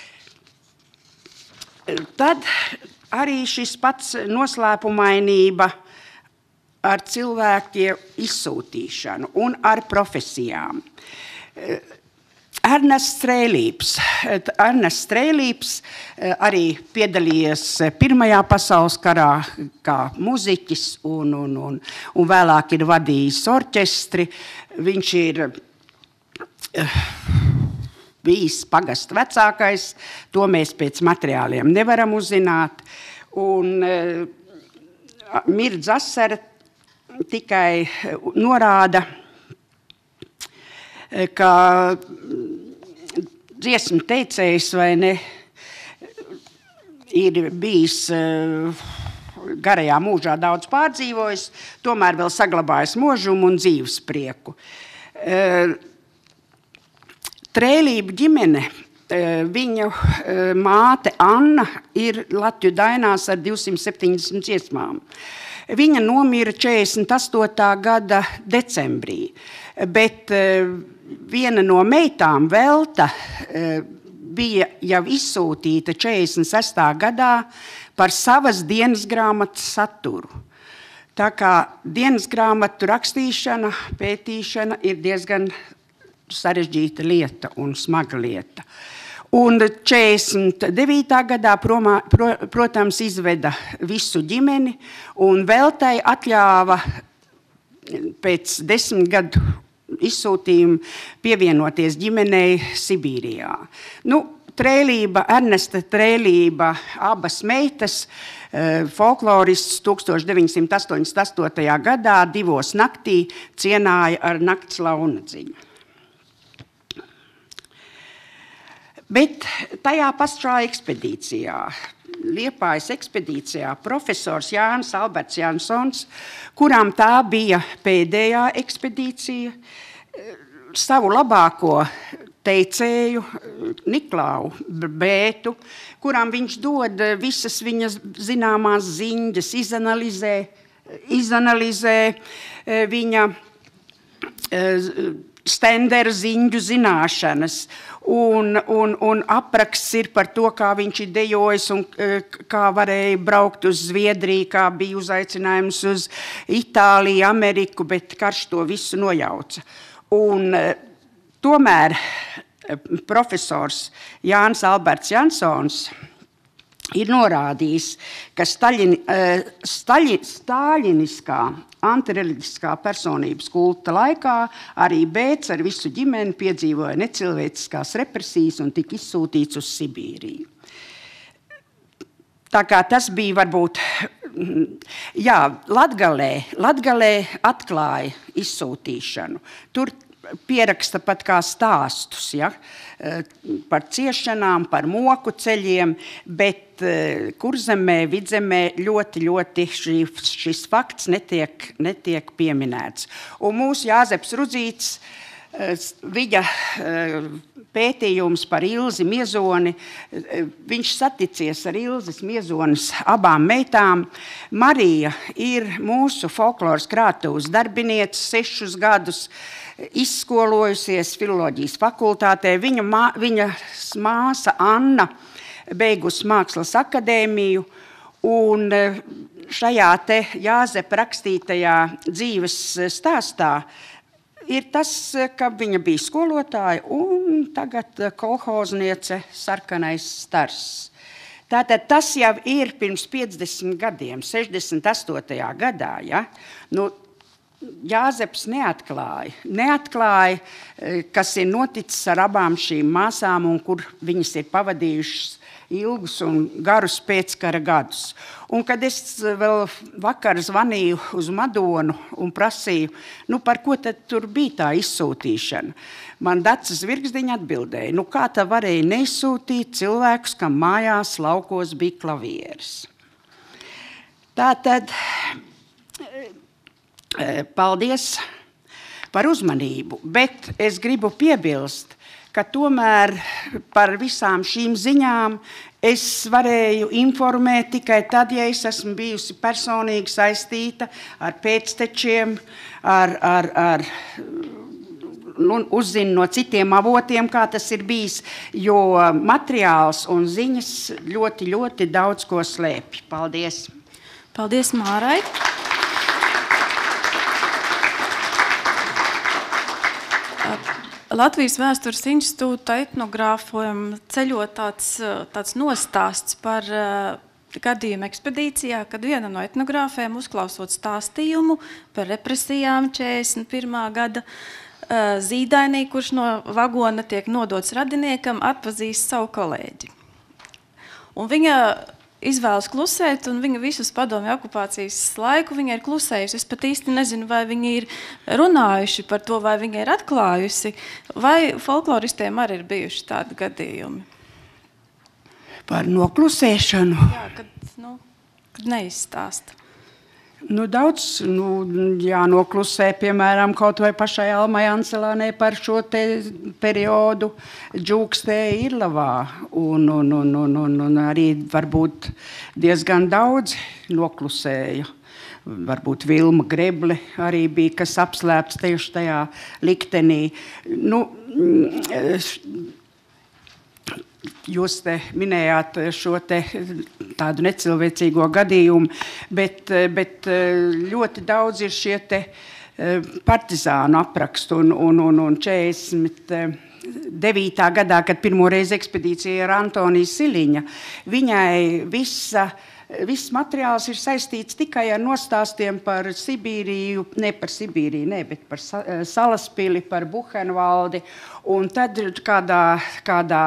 Tad arī šis pats noslēpumainība ar cilvēku izsūtīšanu un ar profesijām. Ernests Strēlīps. Ernests Strēlīps arī piedalījies Pirmajā pasaules karā kā muziķis un, un, un, un vēlāk ir vadījis orķestri. Viņš ir bijis pagasta vecākais, to mēs pēc materiāliem nevaram uzzināt. Un uh, Mirdz Asere tikai norāda, ka dziesmu teicējs vai ne ir bijis uh, garajā mūžā daudz pārdzīvojis, tomēr vēl saglabājis mūžumu un dzīves prieku. Uh, Trēlību ģimene, viņu māte Anna ir Latju dainās ar divsimt septiņdesmit dziesmām. Viņa nomira četrdesmit astotā gada decembrī, bet viena no meitām, Velta, bija jau izsūtīta četrdesmit sestā gadā par savas dienas grāmatas saturu. Tā kā dienas grāmatu rakstīšana, pētīšana ir diezgan sarežģīta lieta un smaga lieta. Un četrdesmit devītā gadā, promā, pro, protams, izveda visu ģimeni un Veltai atļāva pēc desmit gadu izsūtījumu pievienoties ģimenei Sibīrijā. Nu, Trēlība, Ernesta Trēlība, abas meitas, folklorists tūkstoš deviņsimt astoņdesmit astotajā gadā divos naktī cienāja ar nakts launadziņu. Bet tajā pašā ekspedīcijā, Liepājas ekspedīcijā, profesors Jānis Alberts Jansons, kurām tā bija pēdējā ekspedīcija, savu labāko teicēju Niklau Bētu, kurām viņš dod visas viņas zināmās ziņas, izanalizē, izanalizē viņa Stendera ziņu zināšanas, un, un, un apraksts ir par to, kā viņš ir dejojis un kā varēja braukt uz Zviedriju, kā bija uzaicinājums uz Itāliju, Ameriku, bet karš to visu nojauca. Un tomēr profesors Jānis Alberts Jansons ir norādījis, ka staļini, staļi, stāļiniskā antireliģiskā personības kulta laikā arī Bēts ar visu ģimeni piedzīvoja necilvēciskās represijas un tika izsūtīts uz Sibīriju. Tā kā tas bija varbūt, jā, Latgalē, Latgalē atklāja izsūtīšanu. Tur pieraksta pat kā stāstus, ja? Par ciešanām, par moku ceļiem, bet Kurzemē, Vidzemē ļoti, ļoti šis, šis fakts netiek, netiek pieminēts. Un mūsu Jāzeps Rudzīts, viņa pētījums par Ilzi Miezoni, viņš saticies ar Ilzes Miezonas abām meitām. Marija ir mūsu folkloras krātuves darbiniece sešus gadus, izskolojusies filoloģijas fakultātē. Viņa, mā, viņa māsa Anna beigusi Mākslas akadēmiju, un šajā te Jāzepa rakstītajā dzīves stāstā ir tas, ka viņa bija skolotāja un tagad kolhozniece Sarkanais stars. Tātad tas jau ir pirms piecdesmit gadiem, sešdesmit astotajā gadā, ja? Nu, Jāzeps neatklāja, neatklāja, kas ir noticis ar abām šīm māsām un kur viņas ir pavadījušas ilgus un garus pēckara gadus. Un kad es vēl vakar zvanīju uz Madonu un prasīju, nu par ko tad tur bija tā izsūtīšana, man Dacis Virgzdiņa atbildēja, nu kā tā varēja neizsūtīt cilvēkus, kam mājās laukos bija klavieres. Tātad, paldies par uzmanību, bet es gribu piebilst, ka tomēr par visām šīm ziņām es varēju informēt tikai tad, ja es esmu bijusi personīgi saistīta ar pēctečiem, ar, ar, ar nu, uzzinu no citiem avotiem, kā tas ir bijis, jo materiāls un ziņas ļoti, ļoti daudz ko slēpj. Paldies! Paldies Mārai! Latvijas Vēstures institūta etnogrāfiem ceļot tāds, tāds nostāsts par uh, gadījumu ekspedīcijā, kad viena no etnogrāfiem uzklausot stāstījumu par represijām četrdesmit pirmā gada uh, zīdainī, kurš no vagona tiek nodots radiniekam, atpazīst savu kolēģi. Un viņa izvēlas klusēt, un viņa visus padomju okupācijas laiku viņa ir klusējusi. Es pat īsti nezinu, vai viņi ir runājuši par to, vai viņa ir atklājusi, vai folkloristiem arī ir bijuši tādi gadījumi. Par noklusēšanu? Jā, kad, nu, kad neizstāsta. Nu, daudz nu, jānoklusē, piemēram, kaut vai pašai Almai Ancelānei par šo te periodu džūkstē Irlavā. Un, un, un, un, un, un arī varbūt diezgan daudz noklusēja. Varbūt Vilma Greble arī bija, kas apslēpts tieši tajā liktenī. Nu, jūs te minējāt šo te tādu necilvēcīgo gadījumu, bet, bet ļoti daudz ir šie te partizānu aprakstu un, un, un, un četrdesmit devītā gadā, kad pirmoreiz ekspedīcija ar Antoniju Siliņa, viņai visa, viss materiāls ir saistīts tikai ar nostāstiem par Sibīriju, ne par Sibīriju, ne, bet par Salaspili, par Buhenvaldi, un tad kādā, kādā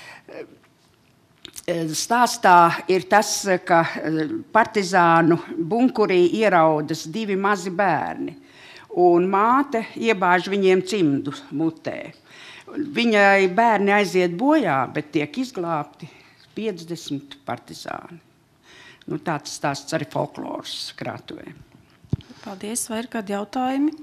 stāstā ir tas, ka partizānu bunkurī ieraudas divi mazi bērni, un māte iebāž viņiem cimdu mutē. Viņai bērni aiziet bojā, bet tiek izglābti piecdesmit partizāni. Nu, tāds stāsts arī folkloras krātuvē. Paldies, vai ir kādi jautājumi?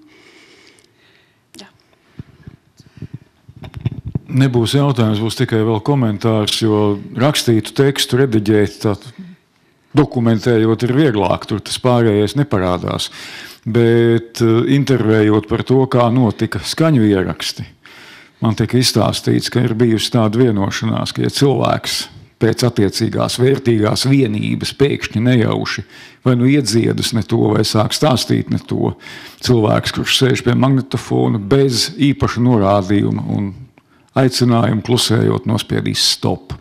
Nebūs jautājums, būs tikai vēl komentārs, jo rakstītu tekstu rediģēt, tā, dokumentējot ir vieglāk, tur tas pārējais neparādās. Bet intervējot par to, kā notika skaņu ieraksti, man tika izstāstīts, ka ir bijusi tāda vienošanās, ka ja cilvēks pēc attiecīgās vērtīgās vienības pēkšņi nejauši vai nu iedziedas ne to, vai sāk stāstīt ne to, cilvēks, kurš sēž pie magnetofona bez īpaša norādījuma un aicinājumu klusējot nospiedīs stop.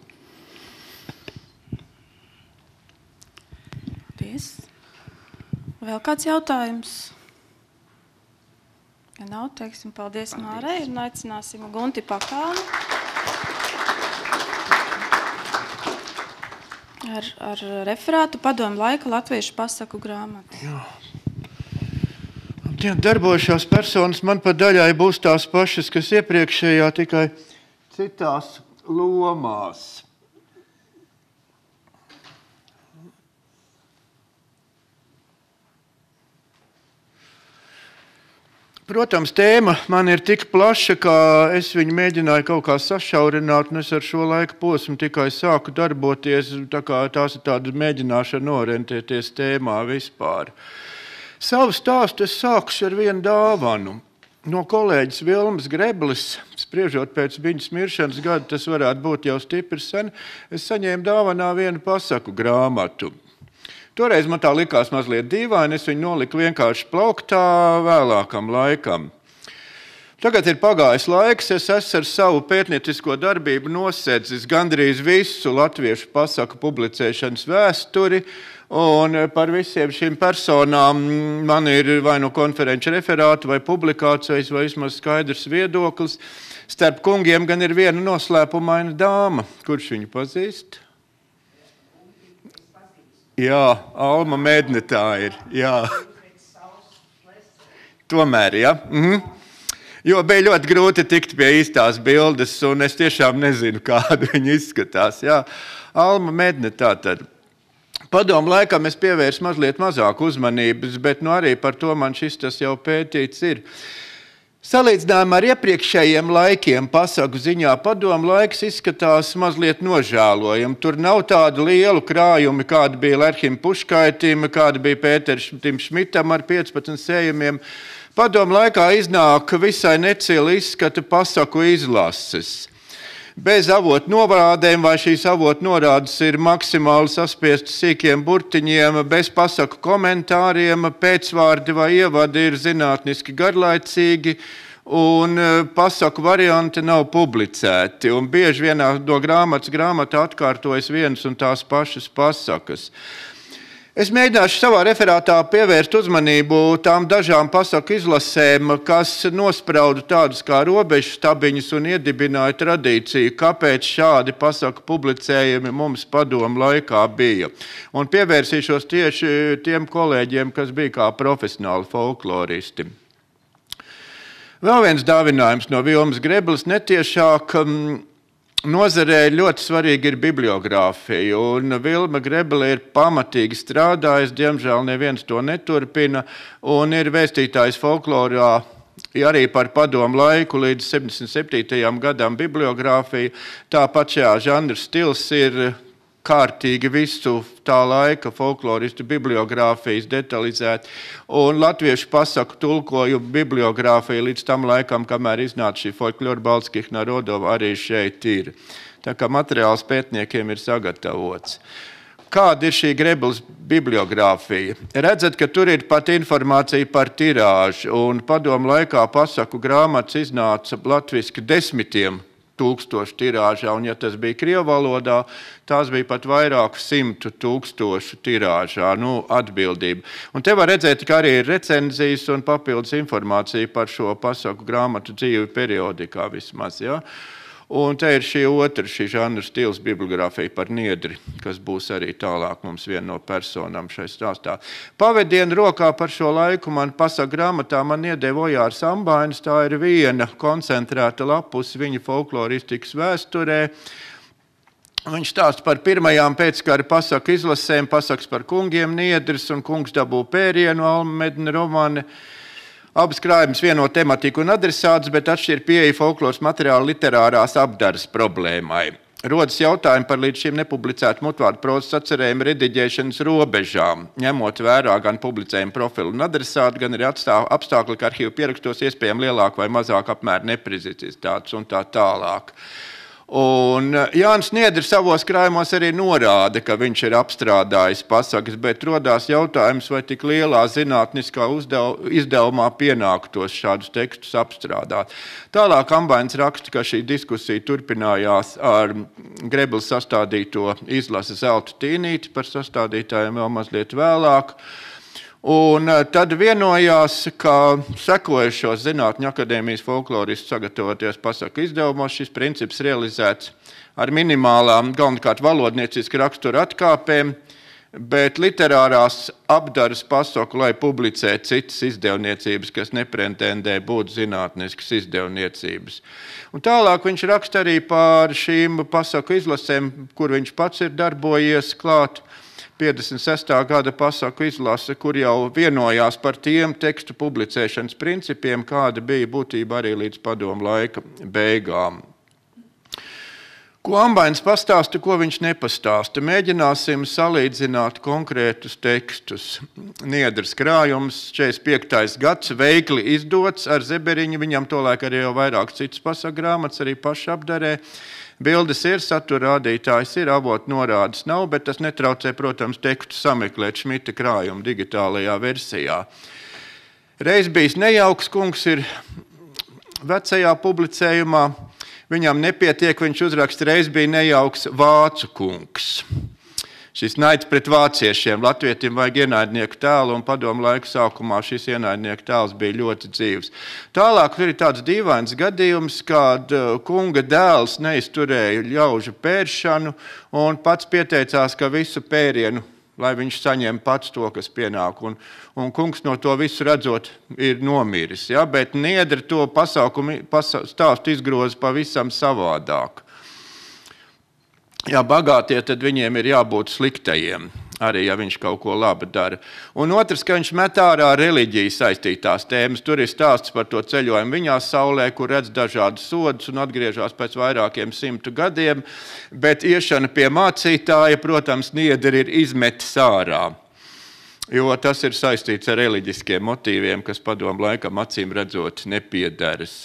Paldies. Vēl kāds jautājums? Ja nav, teiksim, paldies, paldies. Mārai, un aicināsim Gunti Pakānu. Ar, ar referātu padomu laika latviešu pasaku grāmatu. Jā. Jā, darbojušās personas man pa daļai būs tās pašas, kas iepriekšējā, tikai citās lomās. Protams, tēma man ir tik plaša, ka es viņu mēģināju kaut kā sašaurināt, un es ar šo laika posmu tikai sāku darboties, tā kā tās ir tāda mēģināšana orientēties tēmā vispār. Savu stāstu es sākušu ar vienu dāvanu. No kolēģis Vilmas Greblis, spriežot pēc viņas miršanas gada, tas varētu būt jau stipri sen, es saņēmu dāvanā vienu pasaku grāmatu. Toreiz man tā likās mazliet dīvaini, es viņu noliku vienkārši plauktā vēlākam laikam. Tagad ir pagājis laiks, es esmu ar savu pētniecisko darbību nosedzis gandrīz visu latviešu pasaku publicēšanas vēsturi, un par visiem šīm personām man ir vai no konferenču referāti, vai publikācijas, vai vismaz skaidrs viedoklis. Starp kungiem gan ir viena noslēpumaina dāma, kurš viņu pazīst? Jā, Alma Mednetā ir, jā. Tomēr, jā. Mhm. Jo bija ļoti grūti tikt pie īstās bildes, un es tiešām nezinu, kāda viņa izskatās, jā. Alma Mednetā tad. Padomu laikam es pievērsu mazliet mazāk uzmanības, bet nu arī par to man šis tas jau pētīts ir. Salīdzinājumā ar iepriekšējiem laikiem pasaku ziņā padomu laiks izskatās mazliet nožēlojami. Tur nav tādu lielu krājumu, kāda bija Lerhim Puškaitim, kāda bija Pēterim Šmitam ar piecpadsmit sējumiem. Padomu laikā iznāk visai necila izskata pasaku izlases. Bez avotu norādēm, vai šīs avotu norādes ir maksimāli saspiestas sīkiem burtiņiem, bez pasaku komentāriem, pēcvārdi vai ievadi ir zinātniski garlaicīgi, un pasaku varianti nav publicēti. Un bieži vienā no grāmatas grāmatā atkārtojas vienas un tās pašas pasakas. Es mēģināšu savā referātā pievērst uzmanību tām dažām pasaku izlasēm, kas nosprauda tādus kā robežu stabiņus un iedibināja tradīciju, kāpēc šādi pasaku publicējumi mums padomu laikā bija. Un pievērsīšos tieši tiem kolēģiem, kas bija kā profesionāli folkloristi. Vēl viens dāvinājums no Vilmas Greblis netiešāk. Nozarē ļoti svarīgi ir bibliogrāfija, un Vilma Grebele ir pamatīgi strādājis, diemžēl neviens to neturpina, un ir vēstītājs folklorā arī par padomu laiku līdz septiņdesmit septītajam gadam bibliogrāfija. Tāpat šajā žanra stils ir kārtīgi visu tā laika folkloristu bibliogrāfijas detalizēt, un latviešu pasaku tulkojumu bibliogrāfija līdz tam laikam, kamēr iznāca šī folklora Baltskih Narodova, arī šeit ir. Tā kā materiāls pētniekiem ir sagatavots. Kāda ir šī Grebeles bibliogrāfija? Redzat, ka tur ir pat informācija par tirāžu, un padomu laikā pasaku grāmatas iznāca latviski desmitiem tūkstošu tirāžā, un ja tas bija krievu valodā, tās bija pat vairāk simtu tūkstošu tirāžā, nu, atbildība. Un te var redzēt, ka arī ir recenzijas un papildus informācija par šo pasaku grāmatu dzīvi periodikā vismaz, ja? Un te ir šī otra, šī žanra stils bibliogrāfija par Niedri, kas būs arī tālāk mums viena no personām šai stāstā. Pavedienu rokā par šo laiku man pasaku grāmatā man iedeva Ojārs Ambainis, tā ir viena koncentrēta lapus viņa folkloristikas vēsturē. Viņš stāsta par pirmajām pēckara pasaku izlasēm, pasaks par kungiem Niedris un kungs dabū pērienu Alma Medne romāne. Abas krājumus vieno tematiku un adresāts, bet atšķir pieeja folkloras materiāla literārās apdaras problēmai. Rodas jautājumi par līdz šim nepublicētu mutvārdu prozas atcerējumu rediģēšanas robežām, ņemot vērā gan publicējumu profilu un adresātu, gan arī apstākļi, ka arhīvu pierakstos iespējami lielāk vai mazāk apmēr neprecizitātes un tā tālāk. Un Jānis Niedri savos krājumos arī norāda, ka viņš ir apstrādājis pasakas, bet rodās jautājums, vai tik lielā zinātniskā izdevumā pienāktos šādus tekstus apstrādāt. Tālāk Ambainis raksta, ka šī diskusija turpinājās ar Grebeles sastādīto izlasi Zelta tīnīti, par sastādītājiem vēl mazliet vēlāk. Un tad vienojās, ka sekojušos Zinātņu akadēmijas folkloristu sagatavoties pasaku izdevumos šis princips realizēts ar minimālām, galvenokārt valodnieciski rakstura atkāpēm, bet literārās apdaras pasaku, lai publicē citas izdevniecības, kas nepretendē būt zinātniskas izdevniecības. Un tālāk viņš raksta arī par šīm pasaku izlasēm, kur viņš pats ir darbojies klāt. piecdesmit sestā gada pasaku izlase, kur jau vienojās par tiem tekstu publicēšanas principiem, kāda bija būtība arī līdz padomu laika beigām. Ko Ambains pastāsta, ko viņš nepastāsta? Mēģināsim salīdzināt konkrētus tekstus. Niedras krājums, četrdesmit piektais gads, veikli izdots ar Zeberiņu, viņam tolaik arī jau vairāk citas pasaku grāmatas, arī paši apdarē. Bildes ir, satura rādītājs ir, avot norādes nav, bet tas netraucē, protams, tekstu sameklēt Šmita krājuma digitālajā versijā. Reiz bijis nejauks kungs ir vecajā publicējumā, viņam nepietiek, viņš uzraksta, reiz bija nejauks vācu kungs. Šis naids pret vāciešiem, latvietim vajag ienaidnieku tēlu, un padomu laiku sākumā šis ienaidnieku tēls bija ļoti dzīvs. Tālāk ir tāds dīvains gadījums, kad kunga dēls neizturēja ļaužu pēršanu, un pats pieteicās, ka visu pērienu, lai viņš saņem pats to, kas pienāk, un, un kungs no to visu redzot ir nomiris. Ja? Bet Niedra to pasaukumu pasa, stāstu izgroza pavisam savādāk. Ja bagātie, tad viņiem ir jābūt sliktajiem, arī ja viņš kaut ko labi dara. Un otrs, ka viņš met ārā reliģiju saistītās tēmas. Tur ir stāsts par to ceļojumu viņā saulē, kur redz dažādas sodus un atgriežās pēc vairākiem simtu gadiem, bet iešana pie mācītāja, protams, Niedra ir izmetis ārā, jo tas ir saistīts ar reliģiskiem motīviem, kas padomu laikam acīm redzot nepiederas.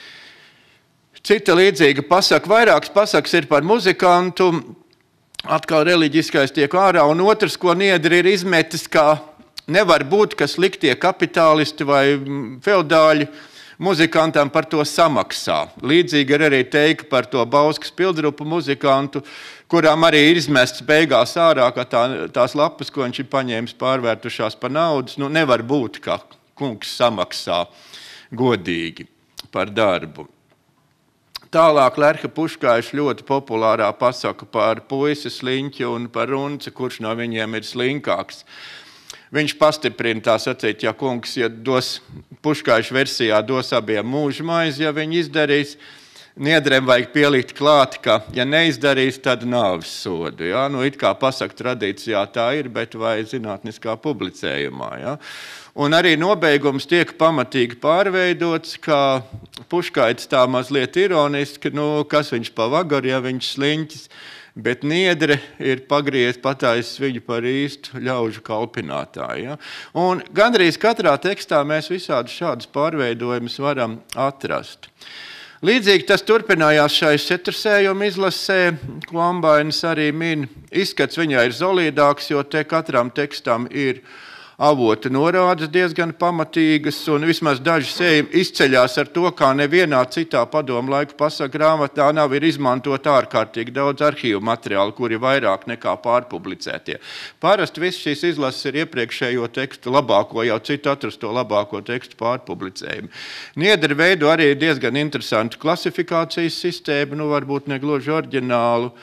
Cita līdzīga pasaka, vairākas pasakas ir par muzikantu, atkal reliģiskais tiek ārā, un otrs, ko Niedra ir izmetis, kā nevar būt, ka sliktie kapitālisti vai feodāļi muzikantam par to samaksā. Līdzīgi ir arī teika par to Bauskas Pildrupu muzikantu, kurām arī ir izmests beigās ārā, ka tā, tās lapas, ko viņš ir paņēmis, pārvērtušās par naudas, nu nevar būt, ka kungs samaksā godīgi par darbu. Tālāk Lerha Puškaiša ļoti populārā pasaka par puisi sliņķi un par runci, kurš no viņiem ir slinkāks. Viņš pastiprina tā sacīt, ja kungs, ja dos Puškaiša versijā dos abiem mūžu maizi, ja viņi izdarīs, Niedrem vajag pielikt klāt, ka, ja neizdarīs, tad nāves sodu. Ja? Nu, it kā pasaka tradīcijā tā ir, bet vai zinātniskā publicējumā. Ja? Un arī nobeigums tiek pamatīgi pārveidots, ka Puškaits tā mazliet ironiski, nu, kas viņš pa vagaru, ja viņš sliņķis, bet Niedre ir pagriezts, pataisis viņu par īstu ļaužu kalpinātāju. Ja? Un gandrīz katrā tekstā mēs visādi šādus pārveidojumus varam atrast. Līdzīgi tas turpinājās šai Setrsējuma izlasē, ko Ambainis arī min. Izskats viņai ir solidāks, jo te katram tekstam ir avota norādes diezgan pamatīgas, un vismaz daži sējumi izceļās ar to, kā nevienā citā padomu laiku pasaku grāmatā nav ir izmantot ārkārtīgi daudz arhīvu materiālu, kuri vairāk nekā pārpublicētie. Parasti viss šīs izlases ir iepriekšējo tekstu labāko, jau citu atrasto labāko tekstu pārpublicējumi. Niedra veido arī diezgan interesantu klasifikācijas sistēmu, nu varbūt ne gluži oriģinālu.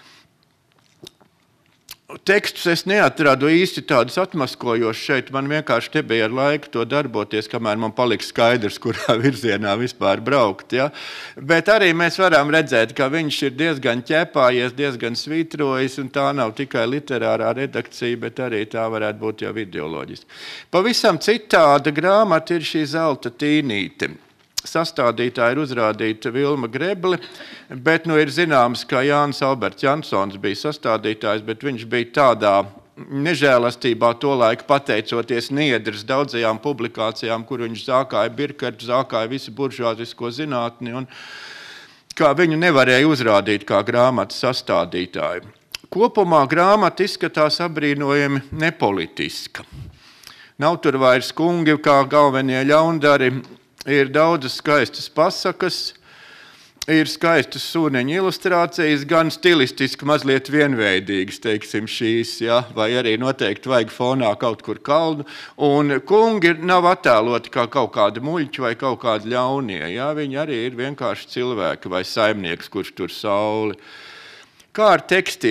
Tekstus es neatradu īsti tādus atmaskojošus šeit, man vienkārši te bija ar laiku to darboties, kamēr man paliks skaidrs, kurā virzienā vispār braukt. Ja? Bet arī mēs varam redzēt, ka viņš ir diezgan ķepājies, diezgan svītrojis, un tā nav tikai literārā redakcija, bet arī tā varētu būt jau ideoloģiski. Pavisam citāda grāmata ir šī Zelta tīnīte. Sastādītāja ir uzrādīta Vilma Greble, bet nu ir zināms, ka Jānis Alberts Jansons bija sastādītājs, bet viņš bija tādā nežēlastībā tolaik pateicoties Niedras daudzajām publikācijām, kur viņš zākāja Birkartu, zākāja visu buržuāzisko zinātni, un kā viņu nevarēja uzrādīt kā grāmatas sastādītāju. Kopumā grāmata izskatās abrīnojami nepolitiska. Nav tur vairs kungi kā galvenie ļaundari, ir daudzas skaistas pasakas, ir skaistas sūneņu ilustrācijas, gan stilistiski mazliet vienveidīgas, teiksim, šīs, ja, vai arī noteikti vajag fonā kaut kur kalnu, un kungi nav attēloti kā kaut kādi muļķi vai kaut kādi ļaunie, ja, viņi arī ir vienkārši cilvēki vai saimnieks, kurš tur sauli. Kā ar tekstiem?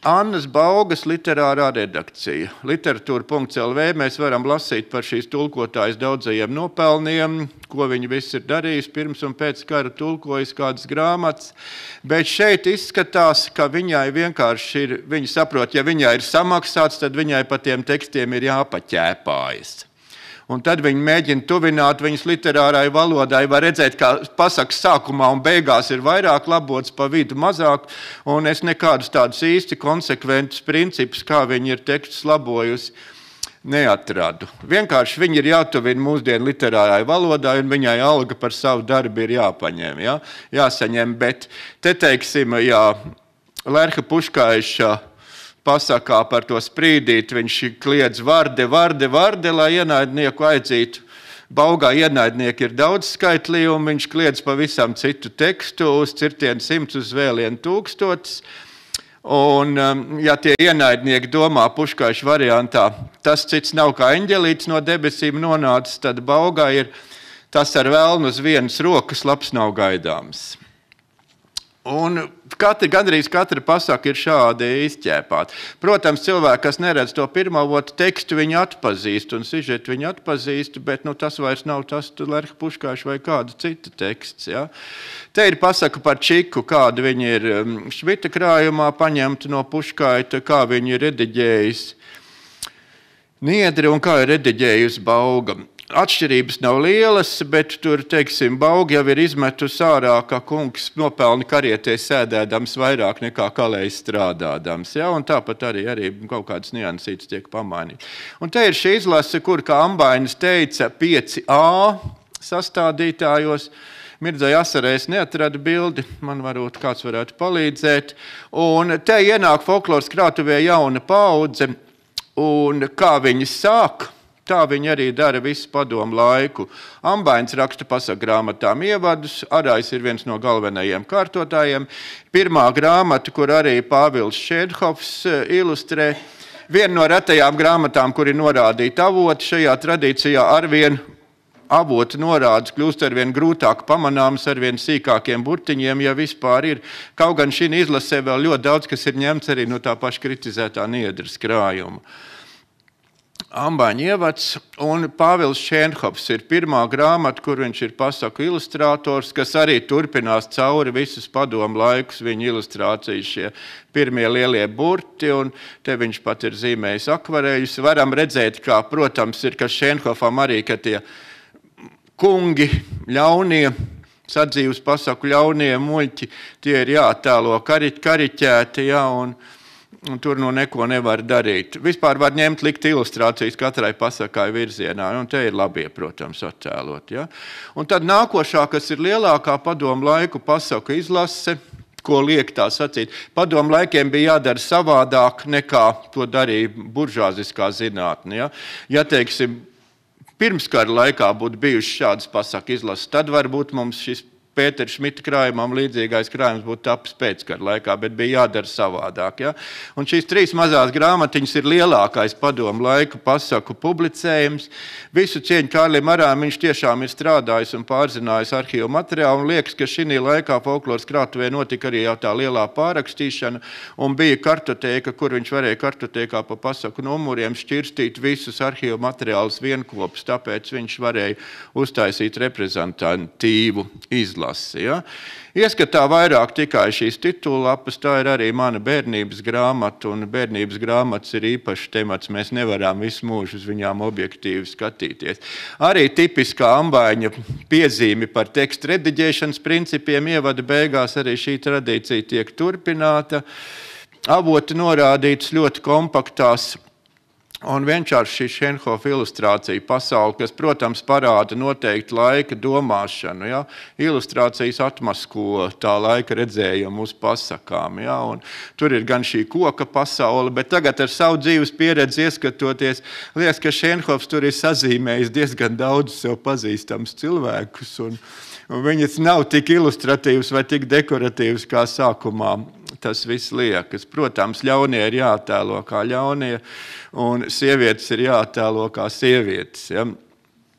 Annas Baugas literārā redakcija. Literatūra punkts L V mēs varam lasīt par šīs tulkotājas daudzajiem nopelniem, ko viņi visi ir darījis, pirms un pēc kara tulkojis kādas grāmatas. Bet šeit izskatās, ka viņai vienkārši ir, viņa saprot, ja viņai ir samaksāts, tad viņai pa tiem tekstiem ir jāpaķēpājas. Un tad viņi mēģina tuvināt viņas literārai valodai, var redzēt, kā pasakas sākumā un beigās ir vairāk labots, pa vidu mazāk, un es nekādus tādus īsti konsekventus principus, kā viņi ir tekstus labojusi, neatradu. Vienkārši viņi ir jātuvina mūsdienu literārai valodai, un viņai alga par savu darbu ir jāpaņem, ja? Jāsaņem, bet te teiksim, jā, Lerha Puškaiša pasakā par to sprīdīt, viņš kliedz varde, varde, varde, lai ienaidnieku aidzītu. Baugā ienaidnieki ir daudz skaitlī, un viņš kliedz pavisam citu tekstu, uz cirtienu simts, uz vēlienu tūkstotis. Un, ja tie ienaidnieki domā Puškaiša variantā, tas cits nav kā eņģelīts no debesīm nonācis, tad Baugā ir tas ar velnu uz vienas rokas labs nav gaidāms. Un katri, gandrīz katra pasaka ir šādi izķēpāti. Protams, cilvēki, kas neredz to pirmavotu tekstu, viņi atpazīst, un sižetu viņi atpazīst, bet nu, tas vairs nav tas Lerha Puškaiša vai kādu citu teksts. Ja? Te ir pasaka par Čiku, kādu viņi ir Švita krājumā paņemta no Puškaita, kā viņi ir rediģējis Niedri un kā ir rediģējusi Bauga. Atšķirības nav lielas, bet tur, teiksim, Bauga jau ir izmetus ārā, ka kungs nopelni karietē sēdēdams vairāk nekā kalējs strādādams. Ja? Un tāpat arī, arī kaut kādas niansītas tiek pamainīt. Un te ir šī izlase, kur, kā Ambainis teica, pieci A sastādītājos. Mirdzai Asarē es neatradu bildi, man varbūt kāds varētu palīdzēt. Un te ienāk folkloras krātuvē jauna paudze, un kā viņi sāk, tā viņi arī dara visu padomu laiku. Ambainis raksta pasakrāmatām ievadus, Arais ir viens no galvenajiem kārtotājiem. Pirmā grāmata, kur arī Pāvils Šēdhofs ilustrē, viena no retajām grāmatām, kur ir norādīta avoti, šajā tradīcijā arvien avotu norādes kļūst arvien grūtāk pamanāmas, arvien sīkākiem burtiņiem, ja vispār ir. Kaut gan šī izlasē vēl ļoti daudz, kas ir ņemts arī no tā paša kritizētā Niedras krājuma. Ambaiņa ievads un Pāvils Šēdhofs ir pirmā grāmata, kur viņš ir pasaku ilustrātors, kas arī turpinās cauri visus padomu laikus, viņa ilustrācijas šie pirmie lielie burti, un te viņš pat ir zīmējis akvarēļus. Varam redzēt, kā, protams, ir, ka Šēdhofam arī, ka tie kungi, ļaunie, sadzīves pasaku ļaunie muļķi, tie ir jātēlo kari, kariķēti, jā, un un tur nu neko nevar darīt. Vispār var ņemt likt ilustrācijas katrai pasakai virzienā, un te ir labie, protams, attēlot. Ja? Un tad nākošā, kas ir lielākā padomu laiku pasaku izlase, ko liek tā sacīt. Padomu laikiem bija jādara savādāk, nekā to darīja buržāziskā zinātne. Ja, ja teiksim, pirmskara laikā būtu bijušas šādas pasaku izlases, tad varbūt mums šis Pētera Šmita krājumam līdzīgais krājums būtu tapis pēckara laikā, bet bija jādara savādāk. Ja? Un šīs trīs mazās grāmatiņas ir lielākais padomu laiku pasaku publicējums. Visu cieņu Kārlim Arām viņš tiešām ir strādājis un pārzinājis arhīvu materiālu, un liekas, ka šī laikā folkloras krātuvē notika arī jau tā lielā pārrakstīšana, un bija kartotēka, kur viņš varēja kartotēkā pa pasaku numuriem šķirstīt visus arhīvu materiālus vienkopus, tāpēc viņš varēja uztaisīt reprezentatīvu izlasi. Ja? Ieskatā vairāk tikai šīs titulapas, tā ir arī mana bērnības grāmata, un bērnības grāmatas ir īpašs temats, mēs nevaram visu mūžu uz viņām objektīvi skatīties. Arī tipiskā Ambaiņa piezīme par tekstu rediģēšanas principiem ievada beigās arī šī tradīcija tiek turpināta. Avoti norādīts ļoti kompaktās, un vienkārši šī Šēdhofa ilustrācija pasauli, kas, protams, parāda noteikti laika domāšanu. Ja? Ilustrācijas atmasko tā laika redzējumu uz pasakām. Ja? Un tur ir gan šī koka pasaule, bet tagad ar savu dzīves pieredzi ieskatoties, liekas, ka Šēdhofs tur ir sazīmējis diezgan daudz sev pazīstams cilvēkus, un, un viņas nav tik ilustratīvas vai tik dekoratīvas kā sākumā. Tas viss liekas. Protams, ļaunie ir jātēlo kā ļaunie, un sievietes ir jātēlo kā sievietes. Ja?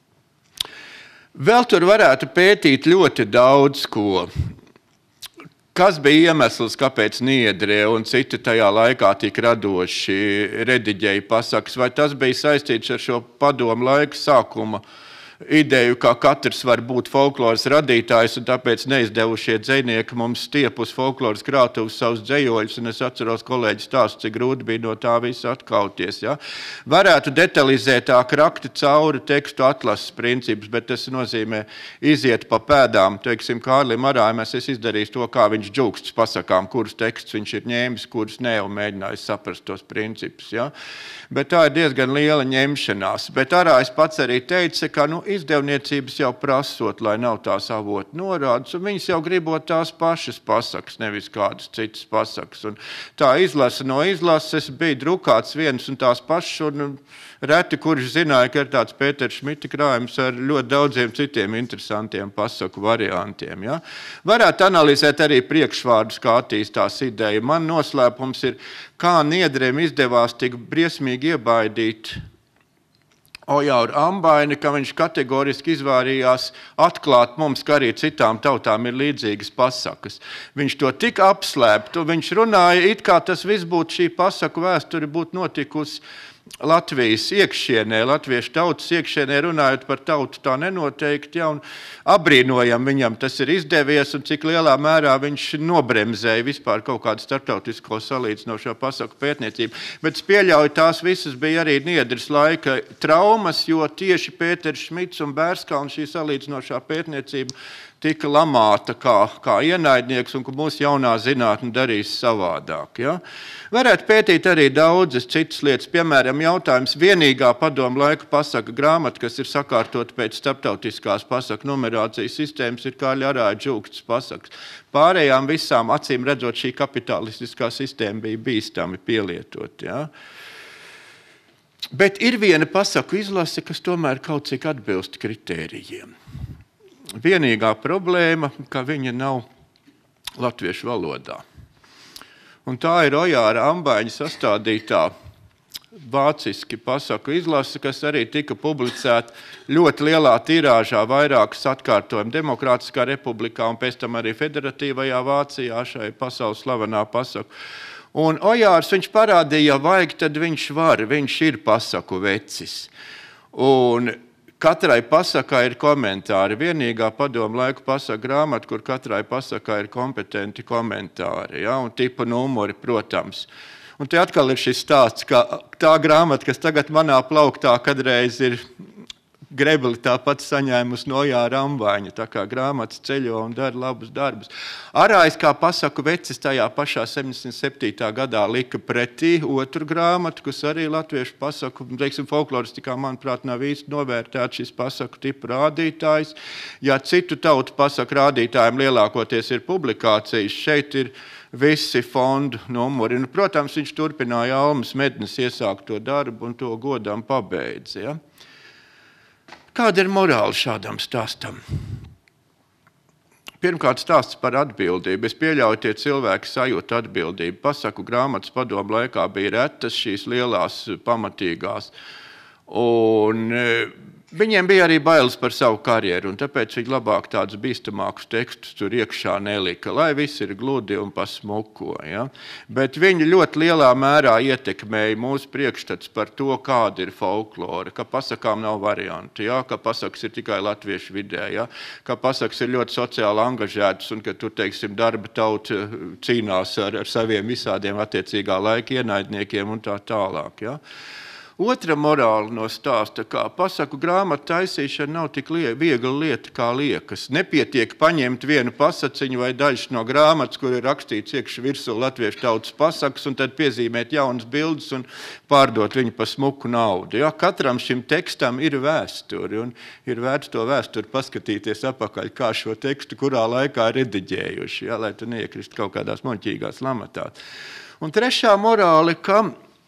Vēl tur varētu pētīt ļoti daudz ko. Kas bija iemesls, kāpēc Niedre un citi tajā laikā tik radoši rediģēja pasakas? Vai tas bija saistīts ar šo padomu laiku sākuma ideju, ka katrs var būt folkloras radītājs, un tāpēc neizdevušie dzejnieki mums stiep uz folkloras krātuvus savus dzejoļus, un es atceros kolēģi stāstu, cik grūti bija no tā visa atkauties. Ja? Varētu detalizētāk rakti cauri tekstu atlases principus, bet tas nozīmē iziet pa pēdām. Teiksim, Kārlim Arājumēs es izdarīju to, kā viņš džūksts pasakām, kurus tekstus viņš ir ņēmis, kurus ne, un mēģinājis saprast tos principus. Ja? Bet tā ir diezgan liela ņemšanās. Bet Arājs pats arī teica, ka nu, izdevniecības jau prasot, lai nav tās avotu norādes, un viņas jau gribot tās pašas pasakas, nevis kādas citas pasakas. Un tā izlasa no izlases bija drukāts viens un tās pašas, un reti, kurš zināja, ka ir tāds Pēters Šmita krājums ar ļoti daudziem citiem interesantiem pasaku variantiem. Ja? Varētu analizēt arī priekšvārdus, kā attīstās ideja. Man noslēpums ir, kā Niedrēm izdevās tik briesmīgi iebaidīt Ojauru Ambaini, ka viņš kategoriski izvārījās atklāt mums, ka arī citām tautām ir līdzīgas pasakas. Viņš to tik apslēptu, viņš runāja, it kā tas viss būtu šī pasaku vēsture būtu notikusi Latvijas iekšienē, latviešu tautas iekšienē, runājot par tautu tā nenoteikti, ja, un abrīnojam viņam tas ir izdevies, un cik lielā mērā viņš nobremzēja vispār kaut kādu starptautisko salīdzinošo pasaku pētniecību. Bet es pieļauju, tās visas bija arī Niedres laika traumas, jo tieši Pēters Šmits un Bērskalns šī salīdzinošā pētniecība tika lamāta kā, kā ienaidnieks, un ka mūsu jaunā zinātne darīs savādāk. Ja? Varētu pētīt arī daudzas citas lietas, piemēram, jautājums vienīgā padomu laika pasaka grāmata, kas ir sakārtot pēc starptautiskās pasaku numerācijas sistēmas, ir Kārļa Arāja džūksts pasakas. Pārējām visām acīm redzot šī kapitalistiskā sistēma bija bīstami pielietot. Ja? Bet ir viena pasaku izlase, kas tomēr kaut cik atbilst kritērijiem. Vienīgā problēma, ka viņa nav latviešu valodā. Un tā ir Ojāra Ambaiņa sastādītā vāciski pasaku izlase, kas arī tika publicēta ļoti lielā tirāžā, vairākas atkārtojumi Demokrātiskā republikā un pēc tam arī Federatīvajā Vācijā šai pasaules slavenā pasaku. Un Ojārs viņš parādīja, ja vajag, tad viņš var, viņš ir pasaku vecis. Un katrai pasakai ir komentāri. Vienīgā padomu laiku pasaka grāmata, kur katrai pasakai ir kompetenti komentāri, ja, un tipa numuri, protams. Un te atkal ir šis stāsts, ka tā grāmata, kas tagad manā plauktā kadreiz ir Grebeli tāpat saņēmusi no Ojāra Ambaiņa, tā kā grāmatas ceļo un dara labus darbus. Arājs kā pasaku vecis tajā pašā septiņdesmit septītā gadā lika pretī otru grāmatu, kas arī latviešu pasaku, teiksim, folkloristikā, manuprāt, nav īsti novērtēt šis pasaku tipu rādītājs. Ja citu tautu pasaku rādītājiem lielākoties ir publikācijas, šeit ir visi fondu numuri. Un, protams, viņš turpināja Almas Mednes iesākto darbu un to godam pabeidz. Ja? Kāda ir morāla šādam stāstam? Pirmkārt, stāsts par atbildību. Es pieļauju, tie cilvēki sajūta atbildību. Pasaku grāmatas padomu laikā bija retas šīs lielās pamatīgās. Un viņiem bija arī bailes par savu karjeru, un tāpēc viņi labāk tādus bīstamākus tekstus tur iekšā nelika, lai viss ir gludi un pasmuko. Ja? Bet viņi ļoti lielā mērā ietekmēja mūsu priekšstats par to, kāda ir folklora, ka pasakām nav varianti, ja? Ka pasakas ir tikai latviešu vidē, ja? Ka pasakas ir ļoti sociāli angažētas un ka tur, teiksim, darba tauta cīnās ar, ar saviem visādiem attiecīgā laika ienaidniekiem un tā tālāk. Ja? Otra morāla no stāsta, kā pasaku grāmatu taisīšana nav tik viegla lieta, kā liekas. Nepietiek paņemt vienu pasaciņu vai daļas no grāmatas, kur ir rakstīts iekš virsū latviešu tautas pasakas, un tad piezīmēt jaunas bildes un pārdot viņu pa smuku naudu. Ja? Katram šim tekstam ir vēsturi, un ir vērts to vēsturi paskatīties apakaļ, kā šo tekstu, kurā laikā rediģējuši, ja? Lai tu neiekrist kaut kādās muļķīgās lamatās. Un trešā morāla, ka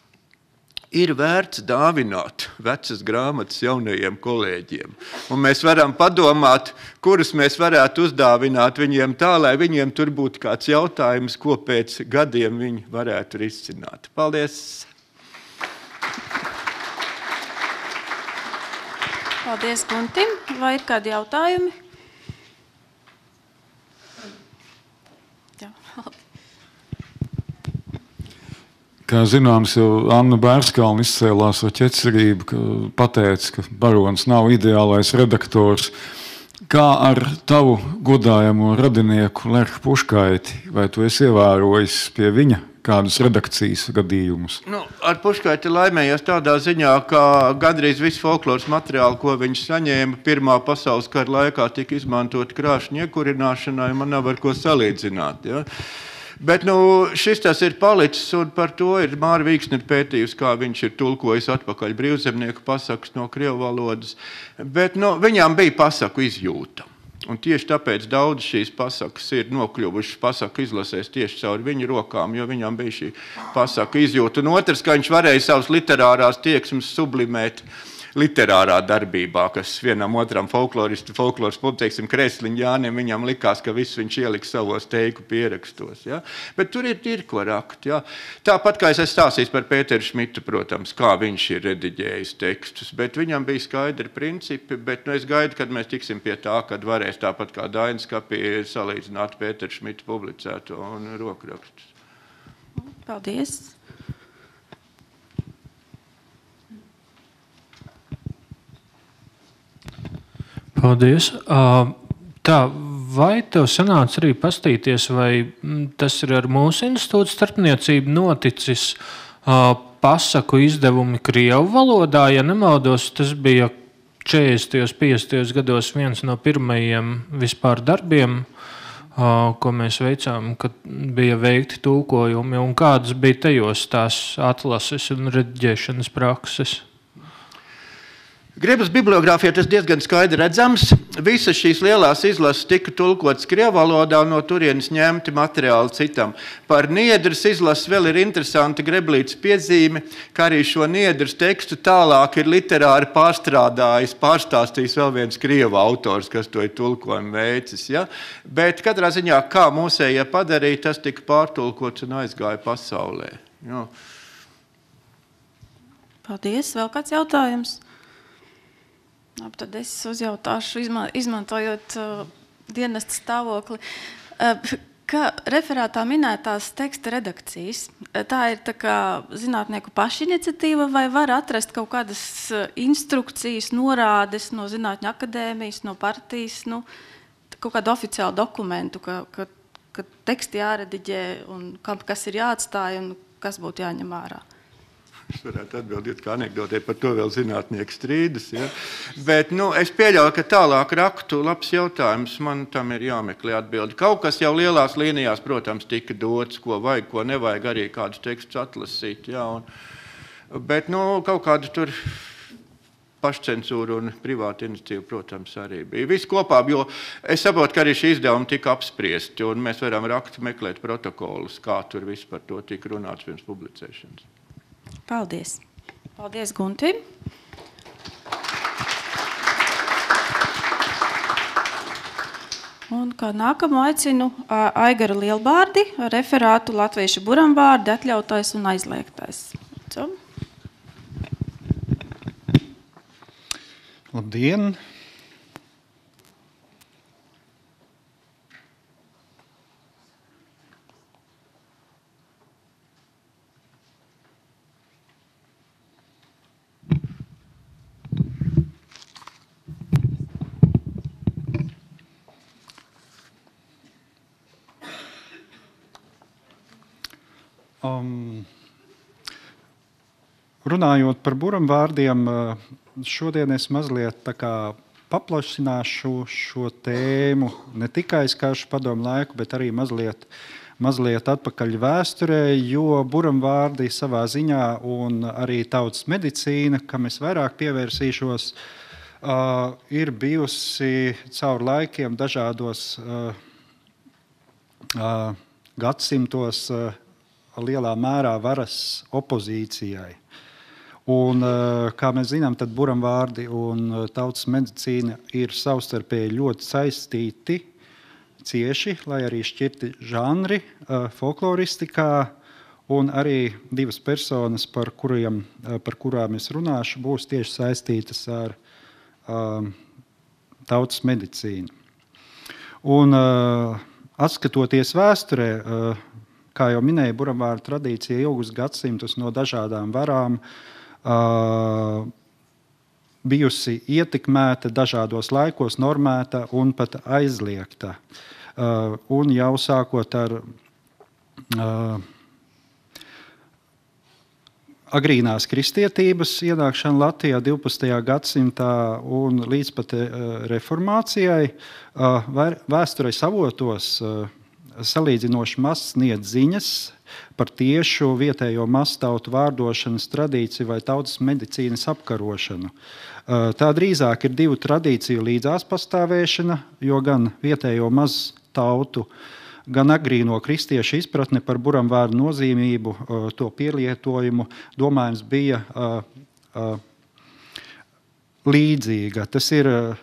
ir vērts dāvināt vecas grāmatas jaunajiem kolēģiem. Un mēs varam padomāt, kurus mēs varētu uzdāvināt viņiem tā, lai viņiem tur būtu kāds jautājums, ko pēc gadiem viņi varētu risināt. Paldies! Paldies, Guntim. Vai ir kādi jautājumi? Jā. Kā zināms, jau Anna Bērskalna izcēlās ar ķecerību, ka pateica, ka Barons nav ideālais redaktors. Kā ar tavu godājamo radinieku Lerhu Puškaiti? Vai tu esi ievērojis pie viņa kādus redakcijas gadījumus? Nu, ar Puškaiti laimējos tādā ziņā, ka gandrīz visu folkloras materiālu, ko viņš saņēma Pirmā pasaules kara laikā, tika izmantot krāšņu iekurināšanai, man nav ar ko salīdzināt. Ja? Bet nu, šis tas ir palicis, un par to ir Māra Vīksne pētījusi, kā viņš ir tulkojis atpakaļ brīvzemnieku pasakas no krievu valodas. Bet nu, viņām bija pasaku izjūta. Un tieši tāpēc daudz šīs pasakas ir nokļuvušas pasaku izlasēs tieši caur viņu rokām, jo viņam bija šī pasaka izjūta. Un otrs, ka viņš varēja savas literārās tieksmes sublimēt literārā darbībā, kas vienam otram folkloristu, folkloras, teiksim, Kresliņa Jānim, viņam likās, ka viss viņš ieliks savos teiku pierakstos. Ja? Bet tur ir, ir ko rakt. Ja? Tāpat kā es esmu stāstījis par Pēteru Šmitu, protams, kā viņš ir rediģējis tekstus, bet viņam bija skaidri principi, bet nu, es gaidu, kad mēs tiksim pie tā, kad varēs tāpat kā Dainis Kapī salīdzināt Pēteru Šmitu publicēto un rokrakstus. Paldies! Paldies. Tā, vai tev sanāca arī pastīties, vai tas ir ar mūsu institūta starpniecību noticis pasaku izdevumi Krievu valodā? Ja nemaldos, tas bija četrdesmitajos, piecdesmitajos gados viens no pirmajiem vispār darbiem, ko mēs veicām, kad bija veikti tulkojumi, un kādas bija tajos tās atlases un rediģēšanas prakses? Grebas bibliogrāfijā tas diezgan skaidri redzams. Visas šīs lielās izlases tika tulkotas krievu valodā, no turienes ņemti materiāli citam. Par Niedras izlases vēl ir interesanti Greblītes piezīme, ka arī šo Niedras tekstu tālāk ir literāri pārstrādājis, pārstāstījis vēl viens krievu autors, kas to ir tulkojumu veicis. Ja? Bet katrā ziņā, kā mūsējie padarīja, tas tika pārtulkots un aizgāja pasaulē. Jo. Paldies. Vēl kāds jautājums? Tad es uzjautāšu, izmantojot uh, dienesta stāvokli. Uh, kā referātā minētās teksta redakcijas, tā ir tā kā zinātnieku pašiniciatīva vai var atrast kaut kādas instrukcijas, norādes no Zinātņu akadēmijas, no partijas, nu, kaut kādu oficiālu dokumentu, ka, ka, ka teksti jārediģē un kas ir jāatstāj un kas būtu jāņem ārā? Es varētu atbildēt, kā anekdotē, par to vēl zinātnieki strīdas. Ja? Bet nu, es pieļauju, ka tālāk raktu labs jautājums, man tam ir jāmeklē atbildi. Kaut kas jau lielās līnijās, protams, tika dots, ko vajag, ko nevajag, arī kādus tekstus atlasīt. Ja? Un, bet nu, kaut kāda tur pašcensūra un privāta iniciatīva, protams, arī bija. Viss kopā, jo es saprotu, ka arī šī izdevuma tika apspriesti, un mēs varam raktu meklēt protokolus, kā tur viss par to tika runāts pirms publicēšanas. Paldies. Paldies, Guntim. Un kā nākamo aicinu Aigaru Lielbārdi, referātu latviešu buramvārdi, atļautais un aizliegtais. So. Labdien! Um, runājot par buramvārdiem, šodien es mazliet tā kā paplašināšu šo tēmu ne tikai skaršu padomu laiku, bet arī mazliet, mazliet atpakaļ vēsturē, jo buramvārdi savā ziņā un arī tautas medicīna, kam es vairāk pievērsīšos, uh, ir bijusi caur laikiem dažādos uh, uh, gadsimtos uh, lielā mērā varas opozīcijai. Un, kā mēs zinām, tad buramvārdi un tautas medicīna ir savstarpēji ļoti saistīti cieši, lai arī šķirti žanri folkloristikā, un arī divas personas, par, kuriem, par kurām es runāšu, būs tieši saistītas ar um, tautas medicīnu. Un, uh, atskatoties vēsturē, uh, kā jau minēju, buramvārdu tradīcija ilgus gadsimtus no dažādām varām uh, bijusi ietekmēta, dažādos laikos normēta un pat aizliegta. Uh, un jau sākot ar uh, agrīnās kristietības ienākšanu Latvijā divpadsmitajā gadsimtā un līdz pat reformācijai, vēstures avotos salīdzinoši maz sniedz ziņas par tiešu vietējo maztautu vārdošanas tradīciju vai tautas medicīnas apkarošanu. Tā drīzāk ir divu tradīciju līdzās pastāvēšana, jo gan vietējo maztautu gan agrīno kristiešu izpratne par buramvārdu nozīmību, to pielietojumu, domājams, bija uh, uh, līdzīga. Tas ir uh,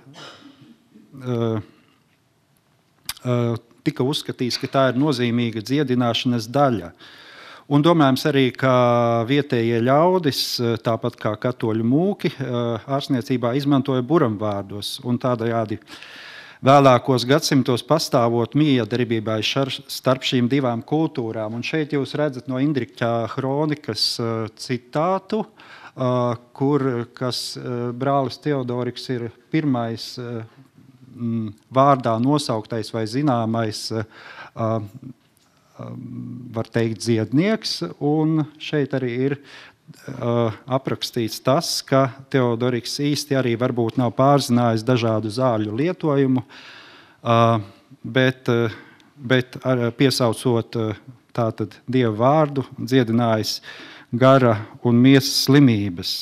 uh, tika uzskatīts, ka tā ir nozīmīga dziedināšanas daļa. Un domājams arī, ka vietējie ļaudis, tāpat kā katoļu mūki, uh, ārstniecībā izmantoja buramvārdus un tādējādi vēlākos gadsimtos pastāvot miedarbībai starp šīm divām kultūrām. Un šeit jūs redzat no Indriķa hronikas uh, citātu, uh, kur kas, uh, brālis Teodoriks ir pirmais uh, m, vārdā nosauktais vai zināmais, uh, uh, var teikt, dziednieks. Un šeit arī ir Uh, aprakstīts tas, ka Teodoriks īsti arī varbūt nav pārzinājis dažādu zāļu lietojumu, uh, bet, uh, bet ar, piesaucot uh, tātad Dieva vārdu, dziedinājis gara un miesas slimības.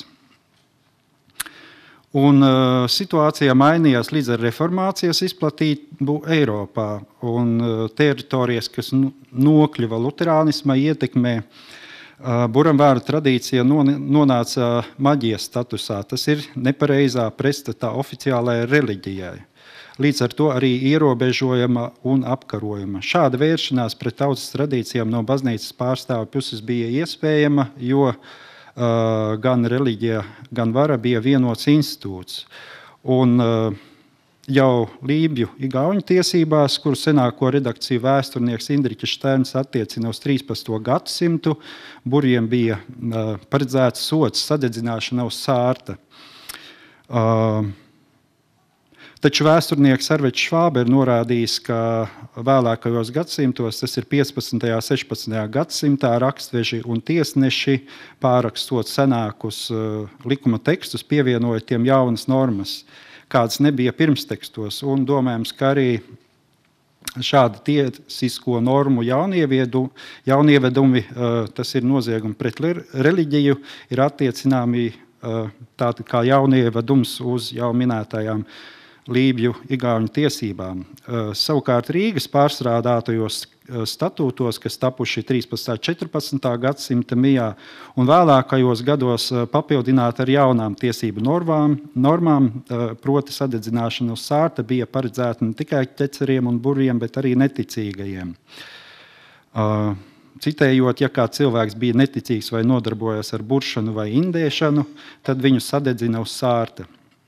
Un uh, situācija mainījās līdz ar reformācijas izplatību Eiropā, un uh, teritorijas, kas nokļuva luterānisma ietekmē, buramvārdu tradīcija nonāca maģijas statusā. Tas ir nepareizā pretstatā oficiālajai reliģijai. Līdz ar to arī ierobežojama un apkarojama. Šāda vēršanās pret tautas tradīcijām no baznīcas pārstāvju puses bija iespējama, jo uh, gan reliģija, gan vara bija vienots institūts. Un uh, jau Lībju igauņu tiesībās, kuru senāko redakciju vēsturnieks Indriķis Šterns attiecina uz trīspadsmito gadsimtu, burjiem bija uh, paredzēts sots sadedzināšana uz sārta. Uh, taču vēsturnieks Arvets Švābe ir norādījis, ka vēlākajos gadsimtos, tas ir piecpadsmitajā, sešpadsmitajā gadsimtā, rakstveži un tiesneši pārrakstot senākus uh, likuma tekstus, pievienoja tiem jaunas normas, kādas nebija pirmstekstos, un domājams, ka arī šādi tiesisko normu jaunievedu, jaunievedumi, tas ir noziegumi pret reliģiju, ir attiecināmi tātad kā jaunievedums uz jau minētajām Lībju igauņu tiesībām. Savukārt Rīgas pārstrādātajos statūtos, kas tapuši trīspadsmitā, četrpadsmitā gadsimta mijā un vēlākajos gados papildināti ar jaunām tiesību normām, normām proti sadedzināšana uz sārta bija paredzēta ne tikai ķeceriem un burviem, bet arī neticīgajiem. Citējot, ja kāds cilvēks bija neticīgs vai nodarbojas ar buršanu vai indēšanu, tad viņu sadedzina uz sārta.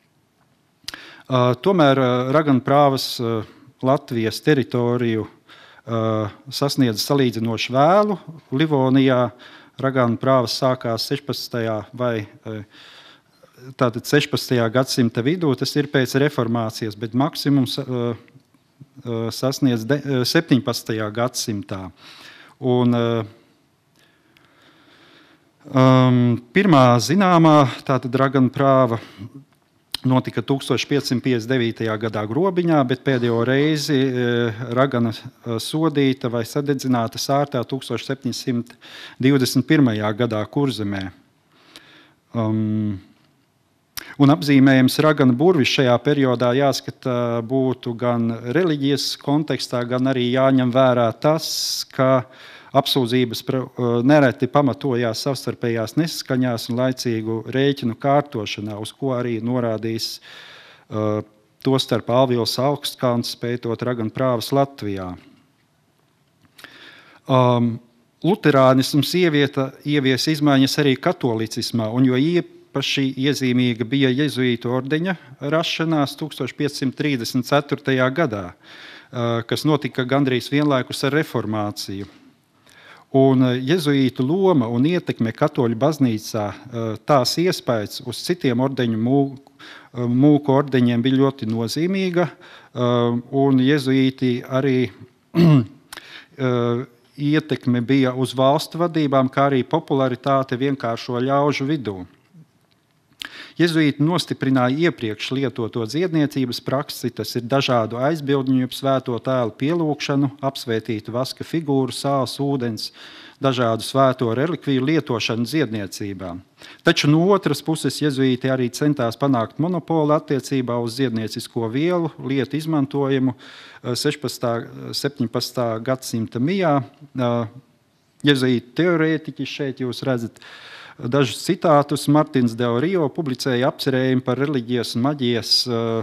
Tomēr raganprāvas Latvijas teritoriju sasniedz salīdzinoši vēlu. Livonijā raganprāvas sākās sešpadsmitajā vai tātad sešpadsmitajā gadsimta vidū, tas ir pēc reformācijas, bet maksimums sasniedz septiņpadsmitajā gadsimtā. Un um, pirmā zināmā tātad raganprāva notika tūkstoš piecsimt piecdesmit devītajā gadā Grobiņā, bet pēdējo reizi ragana sodīta vai sadedzināta sārtā tūkstoš septiņsimt divdesmit pirmajā gadā Kurzemē. Um, un apzīmējums ragana burvis šajā periodā jāskata būtu gan reliģijas kontekstā, gan arī jāņem vērā tas, ka apsūdzības nereti pamatojās savstarpējās nesaskaņās un laicīgu rēķinu kārtošanā, uz ko arī norādījis uh, tostarp Alvils Augstkalns, pētot raganprāvas Latvijā. Um, luterānisms ievieta, ievies izmaiņas arī katolicismā, un jo īpaši iezīmīga bija jezuītu ordeņa rašanās tūkstoš piecsimt trīsdesmit ceturtajā gadā, uh, kas notika gandrīz vienlaikus ar reformāciju. Un jezuītu loma un ietekme katoļu baznīcā, tās iespējas uz citiem ordeņu mūku, mūku ordeņiem bija ļoti nozīmīga, un jezuīti arī ietekme bija uz valstu vadībām, kā arī popularitāte vienkāršo ļaužu vidū. Jezuīti nostiprināja iepriekš lietoto dziedniecības praksi, tas ir dažādu aizbildņu, svēto tēlu pielūgšanu, apsvētītu vaska figūru, sāls, ūdens, dažādu svēto relikviju lietošanu dziedniecībā. Taču no otras puses jezuīti arī centās panākt monopolu attiecībā uz dziedniecisko vielu, lietu izmantojumu sešpadsmitā, septiņpadsmitā gadsimta mijā. Jezuīti teorētiķi šeit jūs redzat dažus citātus. Martins Del Rio publicēja apcerējumu par reliģijas un maģijas,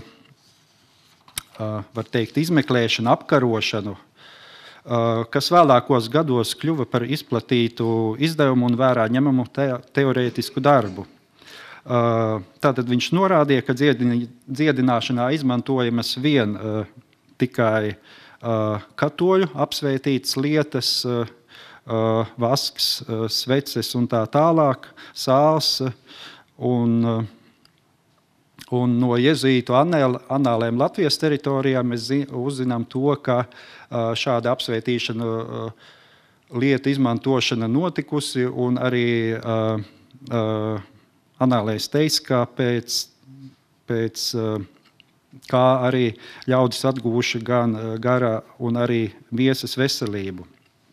var teikt, izmeklēšanu, apkarošanu, kas vēlākos gados kļuva par izplatītu izdevumu un vērā ņemamu te teorētisku darbu. Tātad viņš norādīja, ka dziedināšanā izmantojamas vien tikai katoļu apsvētītas lietas, vasks, sveces un tā tālāk, sāls, un, un no jezuītu anālēm Latvijas teritorijā mēs uzzinām to, ka šāda apsvētīšana lietu izmantošana notikusi, un arī anālēs teiks, ka pēc, pēc kā arī ļaudis atgūša gan gara un arī miesas veselību.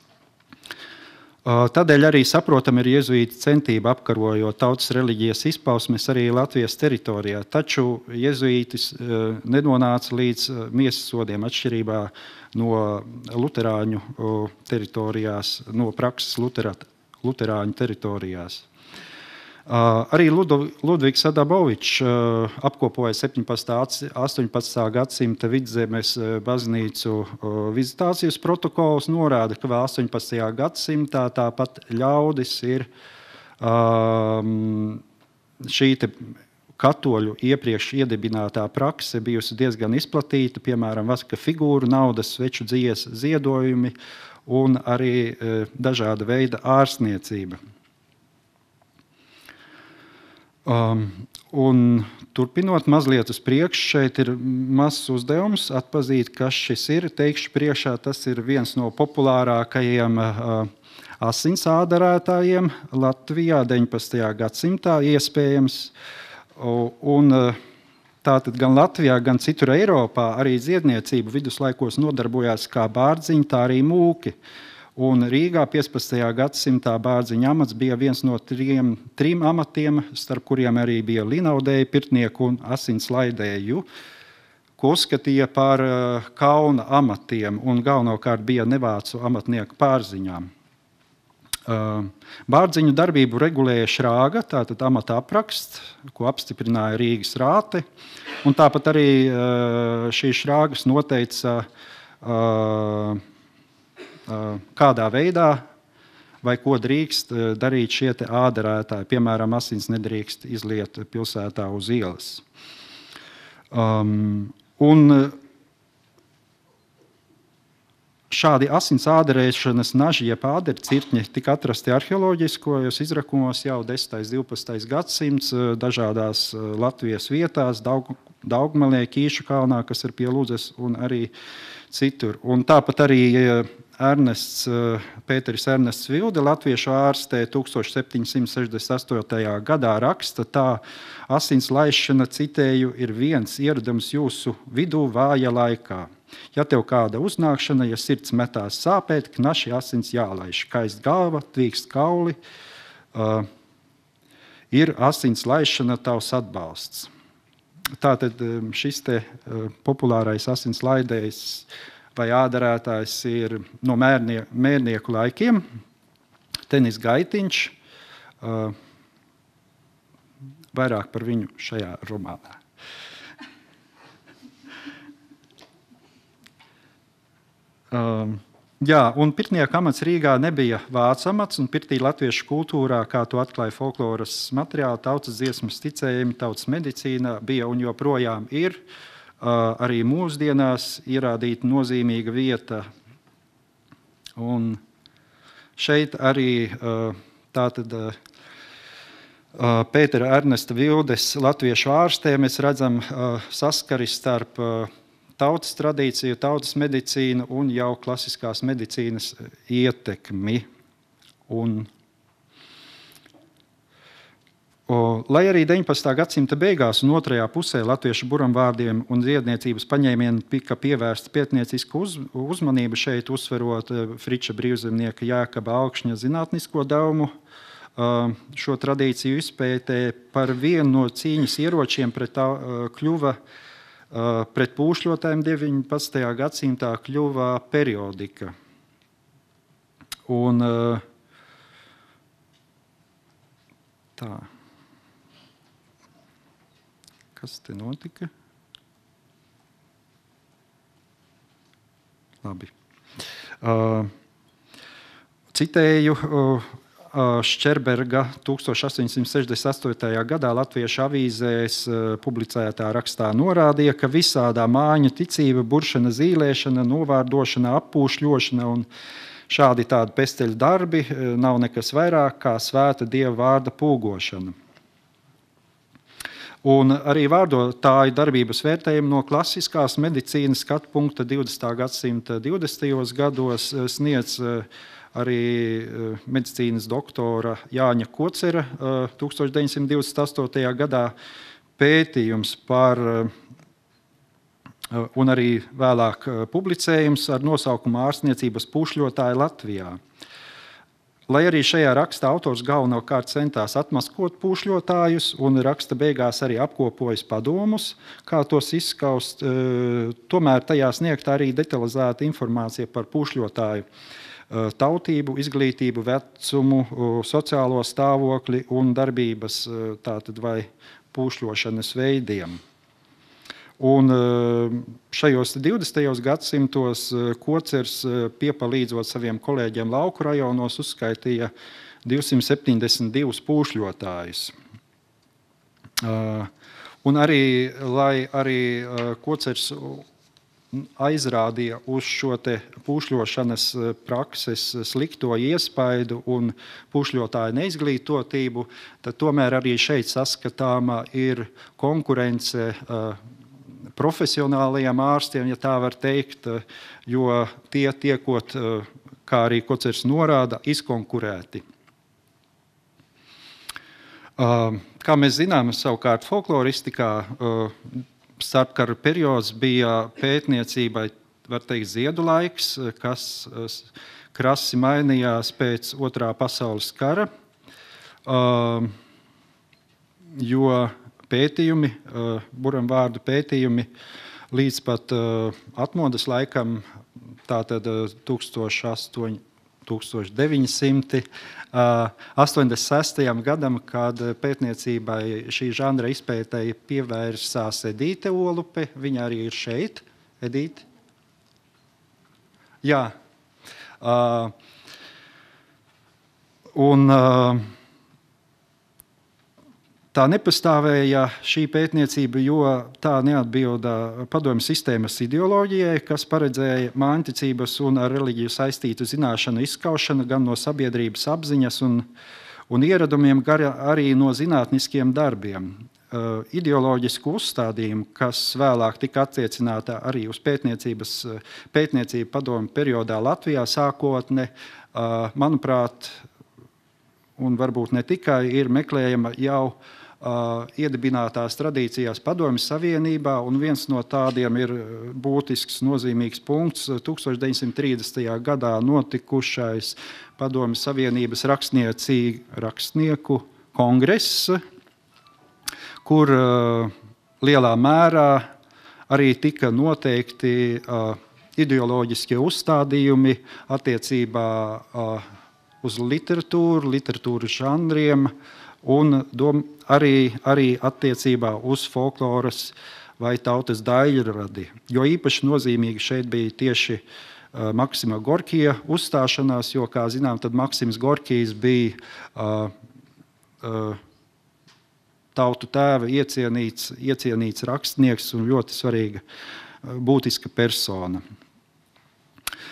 Tādēļ arī saprotam ir jezuīti centība apkarojot tautas reliģijas izpausmes arī Latvijas teritorijā, taču jezuītis nenonāca līdz miesas sodiem atšķirībā no luterāņu teritorijās, no prakses luterā, luterāņu teritorijās. Arī Ludvigs Adamovičs apkopoja septiņpadsmitā, astoņpadsmitā gadsimta Vidzemes baznīcu vizitācijas protokolus, norāda, ka vēl astoņpadsmitajā gadsimtā tāpat ļaudis ir šī te katoļu iepriekš iedibinātā prakse bijusi diezgan izplatīta, piemēram, vaska figūru, naudas, sveču dzies, ziedojumi un arī dažāda veida ārstniecība. Um, un turpinot mazliet uz priekšu, šeit ir mazs uzdevums atpazīt, kas šis ir. Teikšu priekšā, tas ir viens no populārākajiem uh, asinsādarētājiem Latvijā deviņpadsmitajā gadsimtā iespējams. Un uh, tātad gan Latvijā, gan citur Eiropā arī dziedniecību viduslaikos nodarbojās kā bārdziņi, tā arī mūki. Un Rīgā piecpadsmitajā gadsimtā bārdziņa amats bija viens no trim, trim amatiem, starp kuriem arī bija linaudēju, pirtnieku un asinslaidēju, ko uzskatīja par kauna amatiem un galvenokārt bija nevācu amatnieku pārziņām. Bārdziņu darbību regulēja šrāga, tātad amata apraksts, ko apstiprināja Rīgas rāte, un tāpat arī šī šrāgas noteica kādā veidā vai ko drīkst darīt šie te ādarētāji. Piemēram, asins nedrīkst izliet pilsētā uz ielas. Um, un šādi asins ādarēšanas naži, jeb āderi cirtņi, tika atrasti arheoloģiskojos izrakumos jau desmitais, divpadsmitais gadsimts dažādās Latvijas vietās, Daug, Daugmalē, Kīšu kalnā, kas ir pie Ludzes, un arī citur. Un tāpat arī Ernests, Pēteris Ernests Vilde, latviešu ārstē tūkstoš septiņsimt sešdesmit astotajā gadā raksta tā: asins laišana, citēju, ir viens ieradums jūsu vidū vāja laikā. Ja tev kāda uznākšana, ja sirds metās sāpēt, knaši asins jālaiž, kaist galva, tvīkst kauli, uh, ir asins laišana tavs atbalsts. Tātad šis te uh, populārais asins laidējs vai ādarētājs ir no mērnie, mērnieku laikiem, Tenis Gaitiņš, uh, vairāk par viņu šajā romānā. Uh, jā, un pirtnieka amats Rīgā nebija vācu amats, un pirtī latviešu kultūrā, kā to atklāja folkloras materiāli, tautas dziesmas, ticējumi, tautas medicīna bija un joprojām ir. Uh, arī mūsdienās ierādīta nozīmīga vieta. Un šeit arī tātad Pētera Ernesta Vildes latviešu ārstē mēs redzam saskaris starp tautas tradīciju, tautas medicīnu un jau klasiskās medicīnas ietekmi. Un, o, lai arī deviņpadsmitā gadsimta beigās un otrajā pusē latviešu buramvārdiem un dziedniecības paņēmieni tika pievērsta pētniecisku uz, uzmanību šeit, uzsverot Friča brīvzemnieka Jēkaba Alkšņa zinātnisko devumu, šo tradīciju izpētē par vienu no cīņas ieročiem pret tā, kļuva pret pūšļotājiem deviņpadsmitajā gadsimtā kļuva periodika. Un tā. Kas te notika? Labi. Citēju Šķerberga tūkstoš astoņsimt sešdesmit astotajā gadā latviešu avīzēs publicētā rakstā norādīja, ka visādā māņu ticība, buršana, zīlēšana, novārdošana, appūšļošana un šādi tādi pesteļu darbi nav nekas vairāk kā svēta Dieva vārda pūgošana. Un arī vārdotāju darbības vērtējumu no klasiskās medicīnas skatu punkta divdesmitā gadsimta divdesmitajos gados sniedz arī medicīnas doktora Jāņa Kocera tūkstoš deviņsimt divdesmit astotajā gadā pētījums par, un arī vēlāk publicējums ar nosaukumu Ārstniecības pūšļotāji Latvijā. Lai arī šajā rakstā autors galvenokārt centās atmaskot pūšļotājus un raksta beigās arī apkopojas padomus, kā tos izskaust, tomēr tajā sniegta arī detalizēta informācija par pūšļotāju tautību, izglītību, vecumu, sociālo stāvokli un darbības tātad vai pūšļošanas veidiem. Un šajos divdesmitajos gadsimtos Kocers piepalīdzot saviem kolēģiem lauku rajonos uzskaitīja divsimt septiņdesmit divus pūšļotājus. Un arī, lai arī Kocers aizrādīja uz šo te pūšļošanas prakses slikto iespaidu un pūšļotāju neizglītotību, tad tomēr arī šeit saskatāma ir konkurence profesionālajiem ārstiem, ja tā var teikt, jo tie tiekot, kā arī Kocers norāda, izkonkurēti. Kā mēs zinām, savukārt folkloristikā starpkara periods bija pētniecībai, var teikt, ziedu laiks, kas krasi mainījās pēc otrā pasaules kara, jo pētījumi, buramvārdu pētījumi līdz pat atmodas laikam, tātad tūkstoš deviņi simti astoņdesmit sestajam gadam, kad pētniecībai šī žanra izpētēji pievērsās Edīte Olupe. Viņa arī ir šeit. Edīte? Jā. Un tā nepastāvēja šī pētniecība, jo tā neatbilda padomju sistēmas ideoloģijai, kas paredzēja māņticības un ar reliģiju saistītu zināšanu izskaušanu gan no sabiedrības apziņas un, un ieradumiem, gan arī no zinātniskiem darbiem. Uh, ideoloģisku uzstādījumu, kas vēlāk tika attiecināta arī uz pētniecības, pētniecību padomju periodā Latvijā sākotne, uh, manuprāt, un varbūt ne tikai, ir meklējama jau Uh, iedibinātās tradīcijās Padomju Savienībā, un viens no tādiem ir būtisks, nozīmīgs punkts tūkstoš deviņsimt trīsdesmitajā gadā notikušais Padomju Savienības rakstnieku kongress, kur uh, lielā mērā arī tika noteikti uh, ideoloģiskie uzstādījumi attiecībā uh, uz literatūru, literatūras žanriem, un dom, arī, arī attiecībā uz folkloras vai tautas daļradi. Jo īpaši nozīmīgi šeit bija tieši uh, Maksima Gorkija uzstāšanās, jo, kā zinām, tad Maksims Gorkijs bija uh, uh, tautu tēva iecienīts, iecienīts rakstnieks un ļoti svarīga uh, būtiska persona.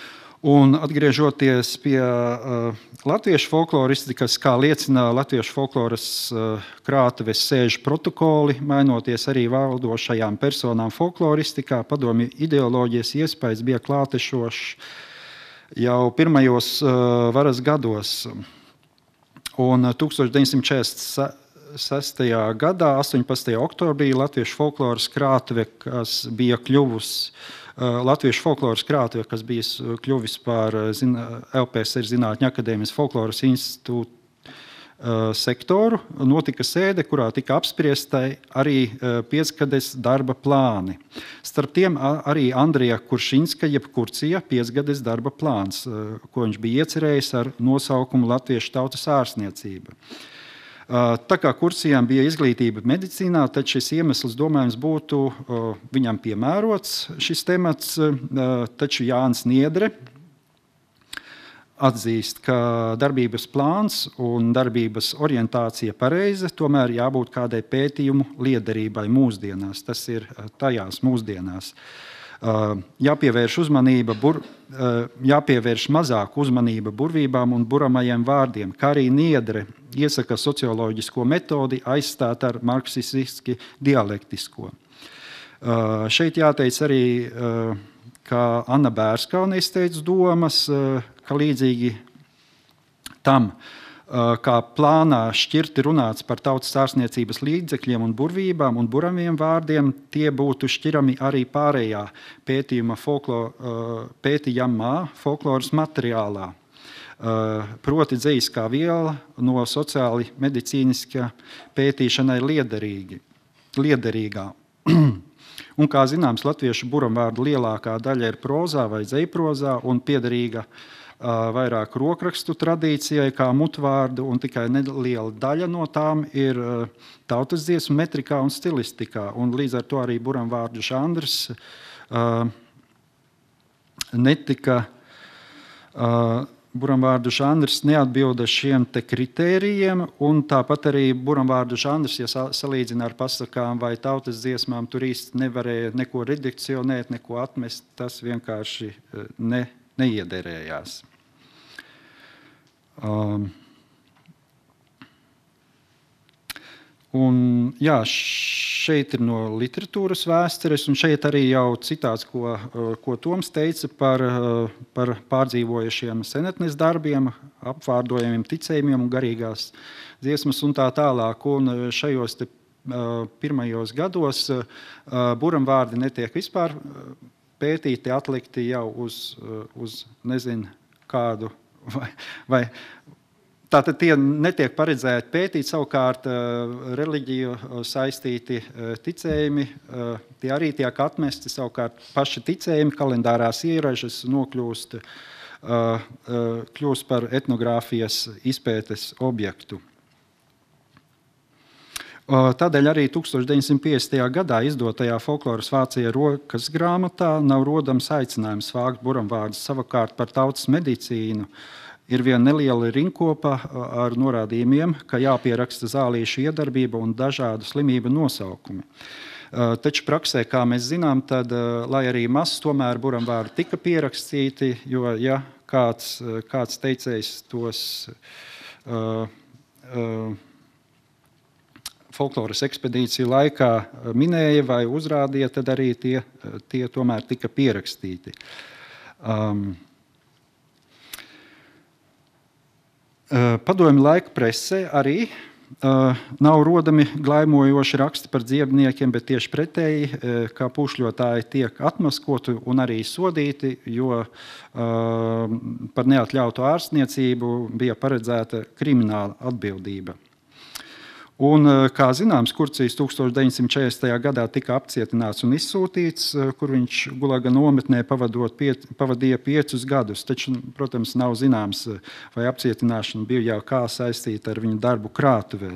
Un atgriežoties pie uh, latviešu folkloristikas, kā liecina latviešu folkloras uh, krātuves sēžu protokoli, mainoties arī valdošajām personām folkloristikā, padomju ideoloģijas iespējas bija klātešošs jau pirmajos uh, varas gados. Un tūkstoš deviņsimt četrdesmit sestajā gadā, astoņpadsmitajā oktobrī, latviešu folkloras krātuve, kas bija kļuvusi Latviešu folkloras krātuve, kas bija kļuvis par L P S R Zinātņu akadēmijas folkloras institūtu sektoru, notika sēde, kurā tika apspriestai arī piecgades darba plāni. Starp tiem arī Andrija Kuršinska, jeb Kurcija, piecgades darba plāns, ko viņš bija iecerējis ar nosaukumu Latviešu tautas ārstniecība. Tā kā Kurcijām bija izglītība medicīnā, tad šis iemesls, domājams, būtu viņam piemērots šis temats, taču Jānis Niedre atzīst, ka darbības plāns un darbības orientācija pareiza, tomēr jābūt kādai pētījumu liederībai mūsdienās. Tas ir tajās mūsdienās. Jāpievērš uzmanība, bur, jāpievērš mazāk uzmanība burvībām un buramajiem vārdiem, kā arī Niedre iesaka socioloģisko metodi aizstāt ar marksistiski dialektisko. Šeit jāteic arī, ka Anna Bērskaune izteica domas, ka līdzīgi tam, kā plānā šķirti runāts par tautas ārstniecības līdzekļiem un burvībām un buramiem vārdiem, tie būtu šķirami arī pārējā pētījuma folklo, pētījamā folkloras materiālā. Proti dzejiskā viela no sociāli medicīniskā pētīšanai liederīgi, liederīgā. Un, kā zināms, latviešu buramvārdu lielākā daļa ir prozā vai dzejprozā un piederīga vairāk rokrakstu tradīcijai kā mutvārdu, un tikai neliela daļa no tām ir tautas dziesmu metrikā un stilistikā. Un līdz ar to arī buramvārdu žanrs uh, netika, uh, buramvārdu žanrs neatbilda šiem te kritērijiem, un tāpat arī buramvārdu žanrs, ja salīdzina ar pasakām vai tautas dziesmām, tur īsti nevarēja neko redikcionēt, neko atmest, tas vienkārši ne neiederējās. Um, un, jā, šeit ir no literatūras vēstures, un šeit arī jau citāts, ko, ko Toms teica par, par pārdzīvojušiem senatnes darbiem, apvārdojumiem, ticējumiem un garīgās dziesmas un tā tālāk. Un šajos te, pirmajos gados buramvārdi netiek vispār pētīti, atlikti jau uz, uz nezinu, kādu, vai, vai tātad tie netiek paredzēti pētīt, savukārt reliģiju saistīti ticējumi, tie arī tiek atmesti, savukārt paši ticējumi, kalendārās ieražas nokļūst, kļūst par etnogrāfijas izpētes objektu. Tādēļ arī tūkstoš deviņsimt piecdesmitajā gadā izdotajā folkloras Vācijā rokas grāmatā nav rodams aicinājums vākt buramvārdus. Savukārt par tautas medicīnu ir viena neliela rinkopa ar norādījumiem, ka jāpieraksta zālīšu iedarbība un dažādu slimību nosaukumi. Taču praksē, kā mēs zinām, tad, lai arī mazs, tomēr buramvārdi tika pierakstīti, jo ja kāds, kāds teicējs tos uh, uh, folkloras ekspedīciju laikā minēja vai uzrādīja, tad arī tie, tie tomēr tika pierakstīti. Um, Padomju laika presē arī uh, nav rodami glaimojoši raksti par dziedniekiem, bet tieši pretēji, uh, kā pušļotāji tiek atmaskoti un arī sodīti, jo uh, par neatļautu ārstniecību bija paredzēta krimināla atbildība. Un, kā zināms, Kurcijs tūkstoš deviņsimt četrdesmitajā gadā tika apcietināts un izsūtīts, kur viņš Gulaga nometnē piet, pavadīja piecus gadus. Taču, protams, nav zināms, vai apcietināšana bija jau kā saistīta ar viņu darbu krātuvē.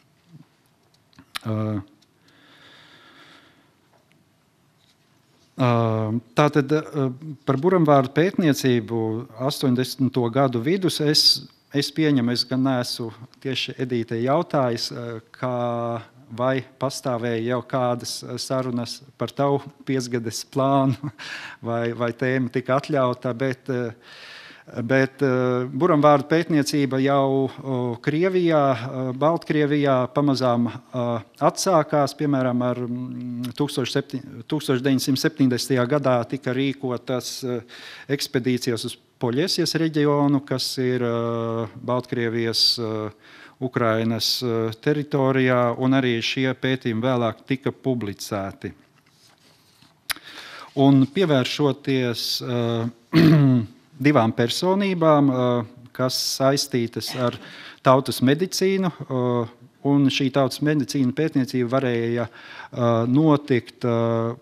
Tātad par buramvārdu pētniecību astoņdesmito gadu vidus es Es pieņemu, es gan neesmu tieši Edītei jautājis, kā vai pastāvēja jau kādas sarunas par tavu piecgades plānu, vai, vai tēma tika atļauta, bet, bet buramvārdu pētniecība jau Krievijā, Baltkrievijā pamazām atsākās, piemēram, ar tūkstoš deviņsimt septiņdesmitajā gadā tika rīkotas ekspedīcijas uz Poļiesies reģionu, kas ir Baltkrievijas Ukrainas teritorijā, un arī šie pētījumi vēlāk tika publicēti. Un pievēršoties uh, divām personībām, uh, kas saistītas ar tautas medicīnu, uh, un šī tautas medicīna pētniecība varēja uh, notikt uh,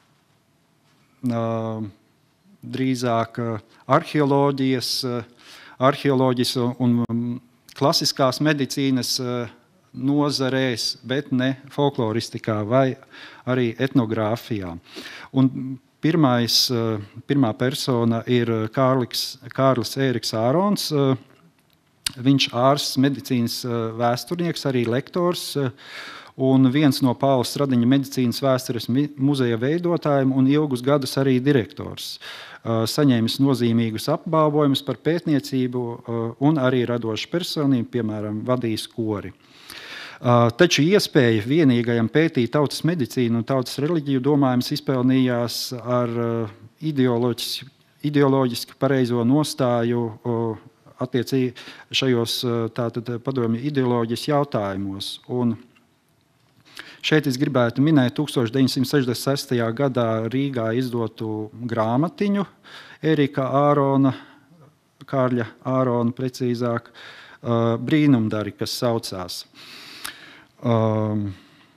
uh, drīzāk uh, arheoloģijas, uh, arheoloģijas un um, klasiskās medicīnas nozarēs, bet ne folkloristikā vai arī etnogrāfijā. Un pirmais, pirmā persona ir Kārlis, Kārlis Ēriks Ārons. Viņš ārsts, medicīnas vēsturnieks, arī lektors un viens no Pāvila Stradiņa medicīnas vēstures muzeja veidotājiem un ilgus gadus arī direktors. Saņēmis nozīmīgus apbalvojumus par pētniecību un arī radošu personību, piemēram, vadījis kori. Taču iespēja vienīgajam pētīt tautas medicīnu un tautas reliģiju domājums izpelnījās ar ideoloģiski, ideoloģiski pareizo nostāju attiecīgi šajos tātad padomju ideoloģijas jautājumos. Un šeit es gribētu minēt tūkstoš deviņsimt sešdesmit sestajā gadā Rīgā izdotu grāmatiņu Ērika Ārona, Kārļa Ārona precīzāk, brīnumdari, kas saucās. Um,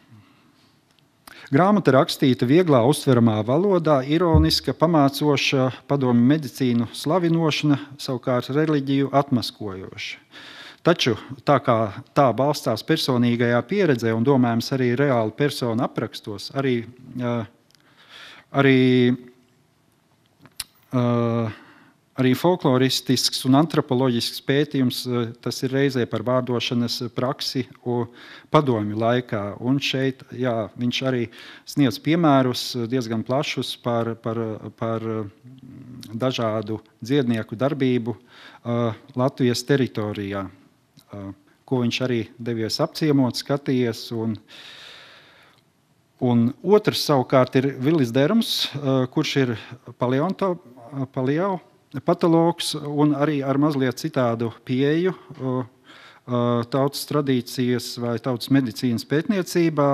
grāmata rakstīta vieglā uztveramā valodā, ironiska, pamācoša, padomju medicīnu slavinošana, savukārt reliģiju atmaskojoša. Taču tā kā tā balstās personīgajā pieredzē un domājams arī reāli personu aprakstos, arī, arī, arī folkloristisks un antropoloģisks pētījums, tas ir reizē par vārdošanas praksi padomju laikā. Un šeit jā, viņš arī sniedz piemērus diezgan plašus par, par, par dažādu dziednieku darbību Latvijas teritorijā, ko viņš arī devies apciemot, skatījies. Un, un otrs savukārt ir Vilis Derums, kurš ir paleonto, paleo, patologs un arī ar mazliet citādu pieeju tautas tradīcijas vai tautas medicīnas pētniecībā,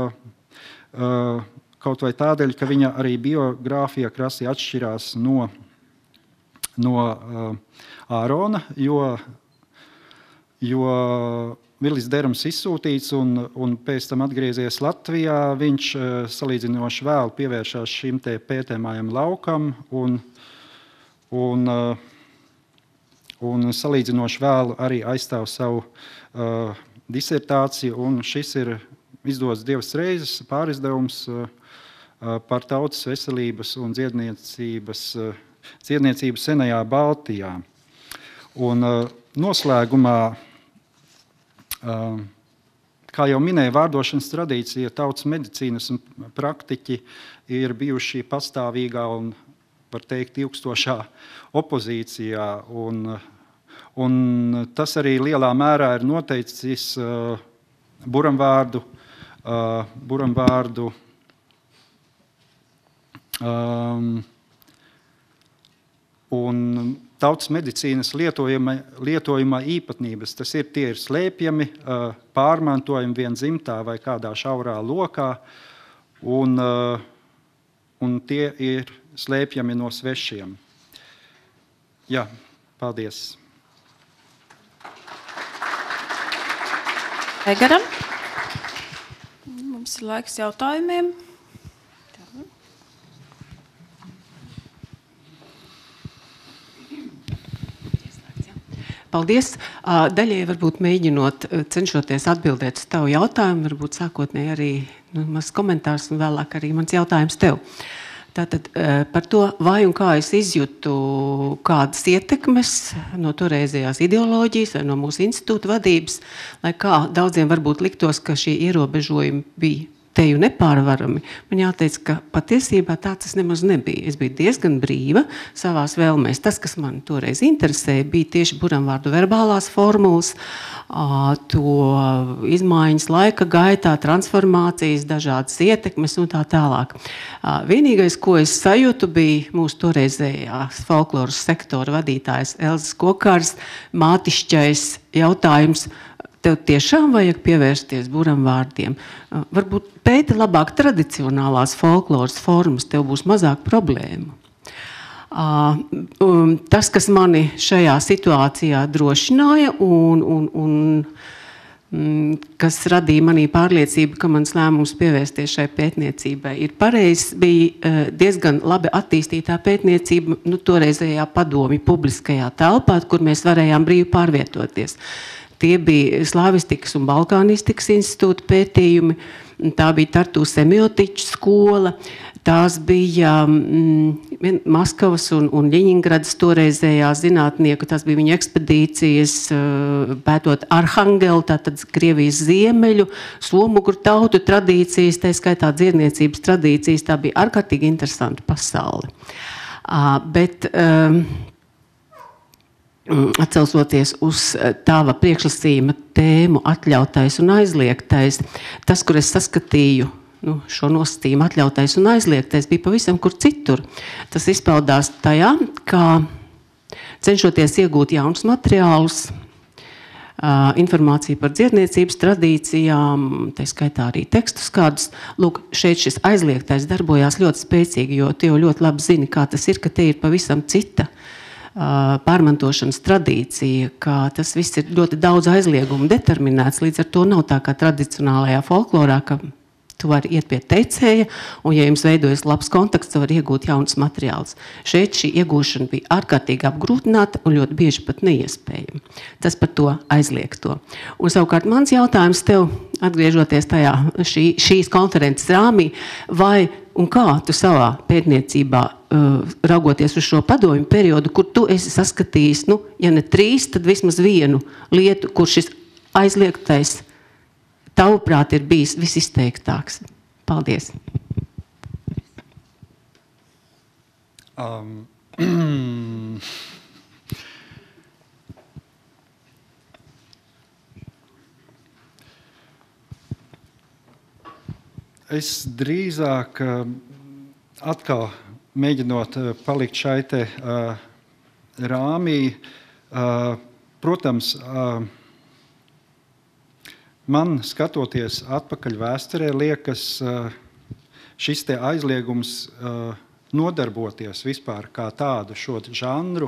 kaut vai tādēļ, ka viņa arī biogrāfija krasi atšķirās no, no Ārona, jo jo Vilis Derums izsūtīts un, un pēc tam atgriezies Latvijā, viņš salīdzinoši vēl pievēršās šim te pētēmājam laukam un, un, un salīdzinoši vēl arī aizstāv savu uh, disertāciju, un šis ir izdots divas reizes pārizdevums uh, par tautas veselības un dziedniecības, uh, dziedniecības senajā Baltijā. Un uh, noslēgumā, kā jau minēja, vārdošanas tradīcija, tautas medicīnas un praktiķi ir bijuši pastāvīgā un, var teikt, ilgstošā opozīcijā. Un, un tas arī lielā mērā ir noteicis uh, buramvārdu, uh, buramvārdu um, un tautas medicīnas lietojuma, lietojuma īpatnības. Tas ir, tie ir slēpjami, pārmantojami vien dzimtā vai kādā šaurā lokā, un, un tie ir slēpjami no svešiem. Jā, paldies. Egaram. Mums ir laiks jautājumiem. Paldies. Daļai varbūt mēģinot, cenšoties atbildēt uz tavu jautājumu, varbūt sākotnēji arī nu, mazs komentārs un vēlāk arī mans jautājums tev. Tātad par to, vai un kā es izjūtu kādas ietekmes no toreizējās ideoloģijas vai no mūsu institūta vadības, lai kā daudziem varbūt liktos, ka šie ierobežojumi bija teju nepārvarami, man jāteic, ka patiesībā tā tas nemaz nebija. Es biju diezgan brīva savās vēlmēs. Tas, kas man toreiz interesēja, bija tieši buramvārdu verbālās formulas, to izmaiņas laika gaitā, transformācijas, dažādas ietekmes un tā tālāk. Vienīgais, ko es sajūtu, bija mūsu toreizējās folkloras sektora vadītājs Elzas Kokārs mātišķais jautājums: tev tiešām vajag pievērsties buramvārdiem. Varbūt pēti labāk tradicionālās folkloras formas, tev būs mazāk problēmu. Tas, kas mani šajā situācijā drošināja un, un, un kas radīja manī pārliecību, ka mans lēmums pievērsties šai pētniecībai ir pareizs, bija diezgan labi attīstītā pētniecība, nu, toreizējā padomi publiskajā telpā, kur mēs varējām brīvi pārvietoties. Tie bija Slāvistikas un Balkānistikas institūta pētījumi, tā bija Tartu semiotiķu skola, tās bija mm, Maskavas un, un Ļeņingradas toreizējā zinātnieku, tās bija viņa ekspedīcijas pētot Arhangelu, tātad Krievijas ziemeļu, somugru tautu tradīcijas, tā skaitā dziedniecības tradīcijas, tā bija ārkārtīgi interesanta pasaule. Bet atcelsoties uz tava priekšlasījuma tēmu atļautais un aizliegtais, tas, kur es saskatīju nu, šo nosacījumu atļautais un aizliegtais, bija pavisam kur citur. Tas izpaudās tajā, kā cenšoties iegūt jaunus materiālus, informāciju par dziedniecības tradīcijām, tā skaitā arī tekstus kādus. Lūk, šeit šis aizliegtais darbojās ļoti spēcīgi, jo tu jau ļoti labi zini, kā tas ir, ka te ir pavisam cita pārmantošanas tradīcija, ka tas viss ir ļoti daudz aizliegumu determinēts, līdz ar to nav tā kā tradicionālajā folklorā, ka tu vari iet pie teicēja, un ja jums veidojas labs kontakts, tu vari iegūt jaunus materiālus. Šeit šī iegūšana bija ārkārtīgi apgrūtināta un ļoti bieži pat neiespējama. Tas par to aizliegto. Un savukārt mans jautājums tev, atgriežoties tajā šī, šīs konferences rāmī, vai un kā tu savā pētniecībā, uh, raugoties uz šo padomju periodu, kur tu esi saskatījis, nu, ja ne trīs, tad vismaz vienu lietu, kur šis aizliegtais tavuprāt ir bijis visizteiktāks. Paldies. Um, es drīzāk atkal mēģinot palikt šai te uh, rāmī, uh, protams, uh, man skatoties atpakaļ vēsturē liekas šis te aizliegums nodarboties vispār kā tādu šo žanru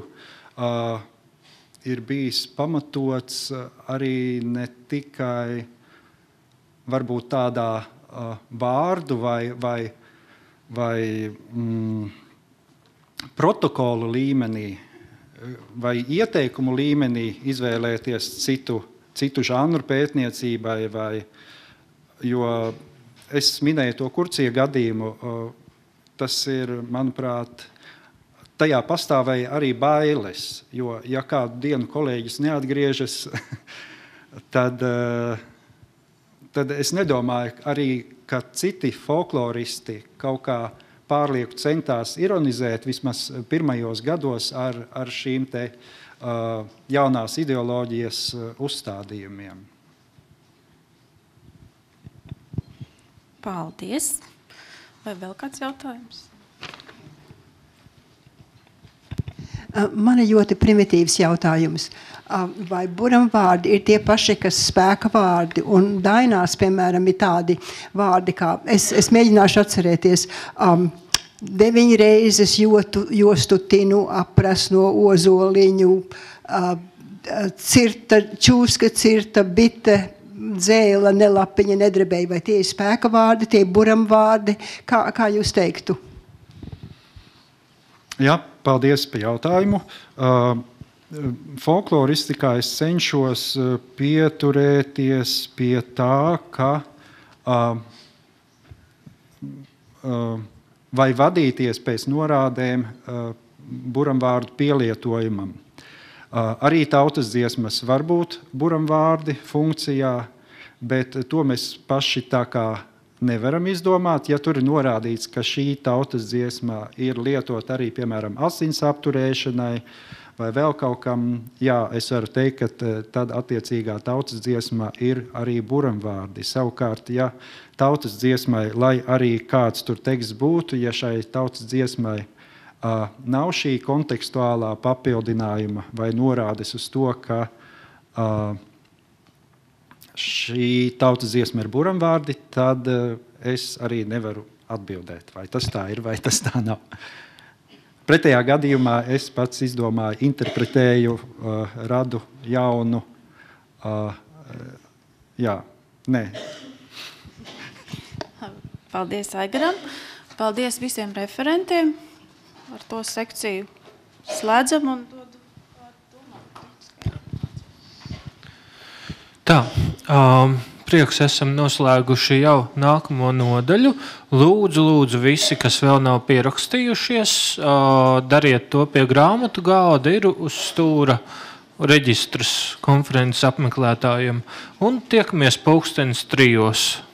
ir bijis pamatots arī ne tikai varbūt tādā vārdu vai, vai, vai mm, protokolu līmenī vai ieteikumu līmenī izvēlēties citu citu žanru pētniecībai, vai, jo es minēju to Kurcija gadījumu, tas ir, manuprāt, tajā pastāvēja arī bailes, jo, ja kādu dienu kolēģis neatgriežas, tad, tad es nedomāju arī, ka citi folkloristi kaut kā pārlieku centās ironizēt vismaz pirmajos gados ar, ar šīm te jaunās ideoloģijas uzstādījumiem. Paldies. Vai vēl kāds jautājums? Man ir ļoti primitīvs jautājums. Vai buramvārdi ir tie paši, kas spēka vārdi? Un dainās, piemēram, ir tādi vārdi, kā es, es mēģināšu atcerēties, um, deviņi reizes jotu, jostutinu, apras no ozoliņu, uh, cirta, čūska, cirta, bite, dzēla, nelapiņa, nedrebēja. Vai tie ir spēka vārdi, tie ir buramvārdi? Kā, kā jūs teiktu? Jā, paldies par jautājumu. Uh, folkloristikā es cenšos pieturēties pie tā, ka uh, uh, vai vadīties pēc norādēm buramvārdu pielietojumam. Arī tautas dziesmas var būt buramvārdi funkcijā, bet to mēs paši tā kā nevaram izdomāt. Ja tur ir norādīts, ka šī tautas dziesma ir lietot arī, piemēram, asins apturēšanai vai vēl kaut kam, jā, es varu teikt, ka tad attiecīgā tautas dziesmā ir arī buramvārdi. Savukārt, ja tautas dziesmai, lai arī kāds tur teksts būtu, ja šai tautas dziesmai uh, nav šī kontekstuālā papildinājuma vai norādes uz to, ka uh, šī tautas dziesma ir buramvārdi, tad uh, es arī nevaru atbildēt, vai tas tā ir, vai tas tā nav. Pretējā gadījumā es pats izdomāju, interpretēju, uh, radu jaunu, uh, jā, nē. Paldies Aigaram, paldies visiem referentiem, ar to sekciju slēdzam un dodu vārdu. Tā, um, prieks esam noslēguši jau nākamo nodaļu. Lūdzu, lūdzu visi, kas vēl nav pierakstījušies, uh, dariet to pie grāmatu galda, ir uz stūra reģistrs konferences apmeklētājiem. Un tiekamies pulkstenis trijos.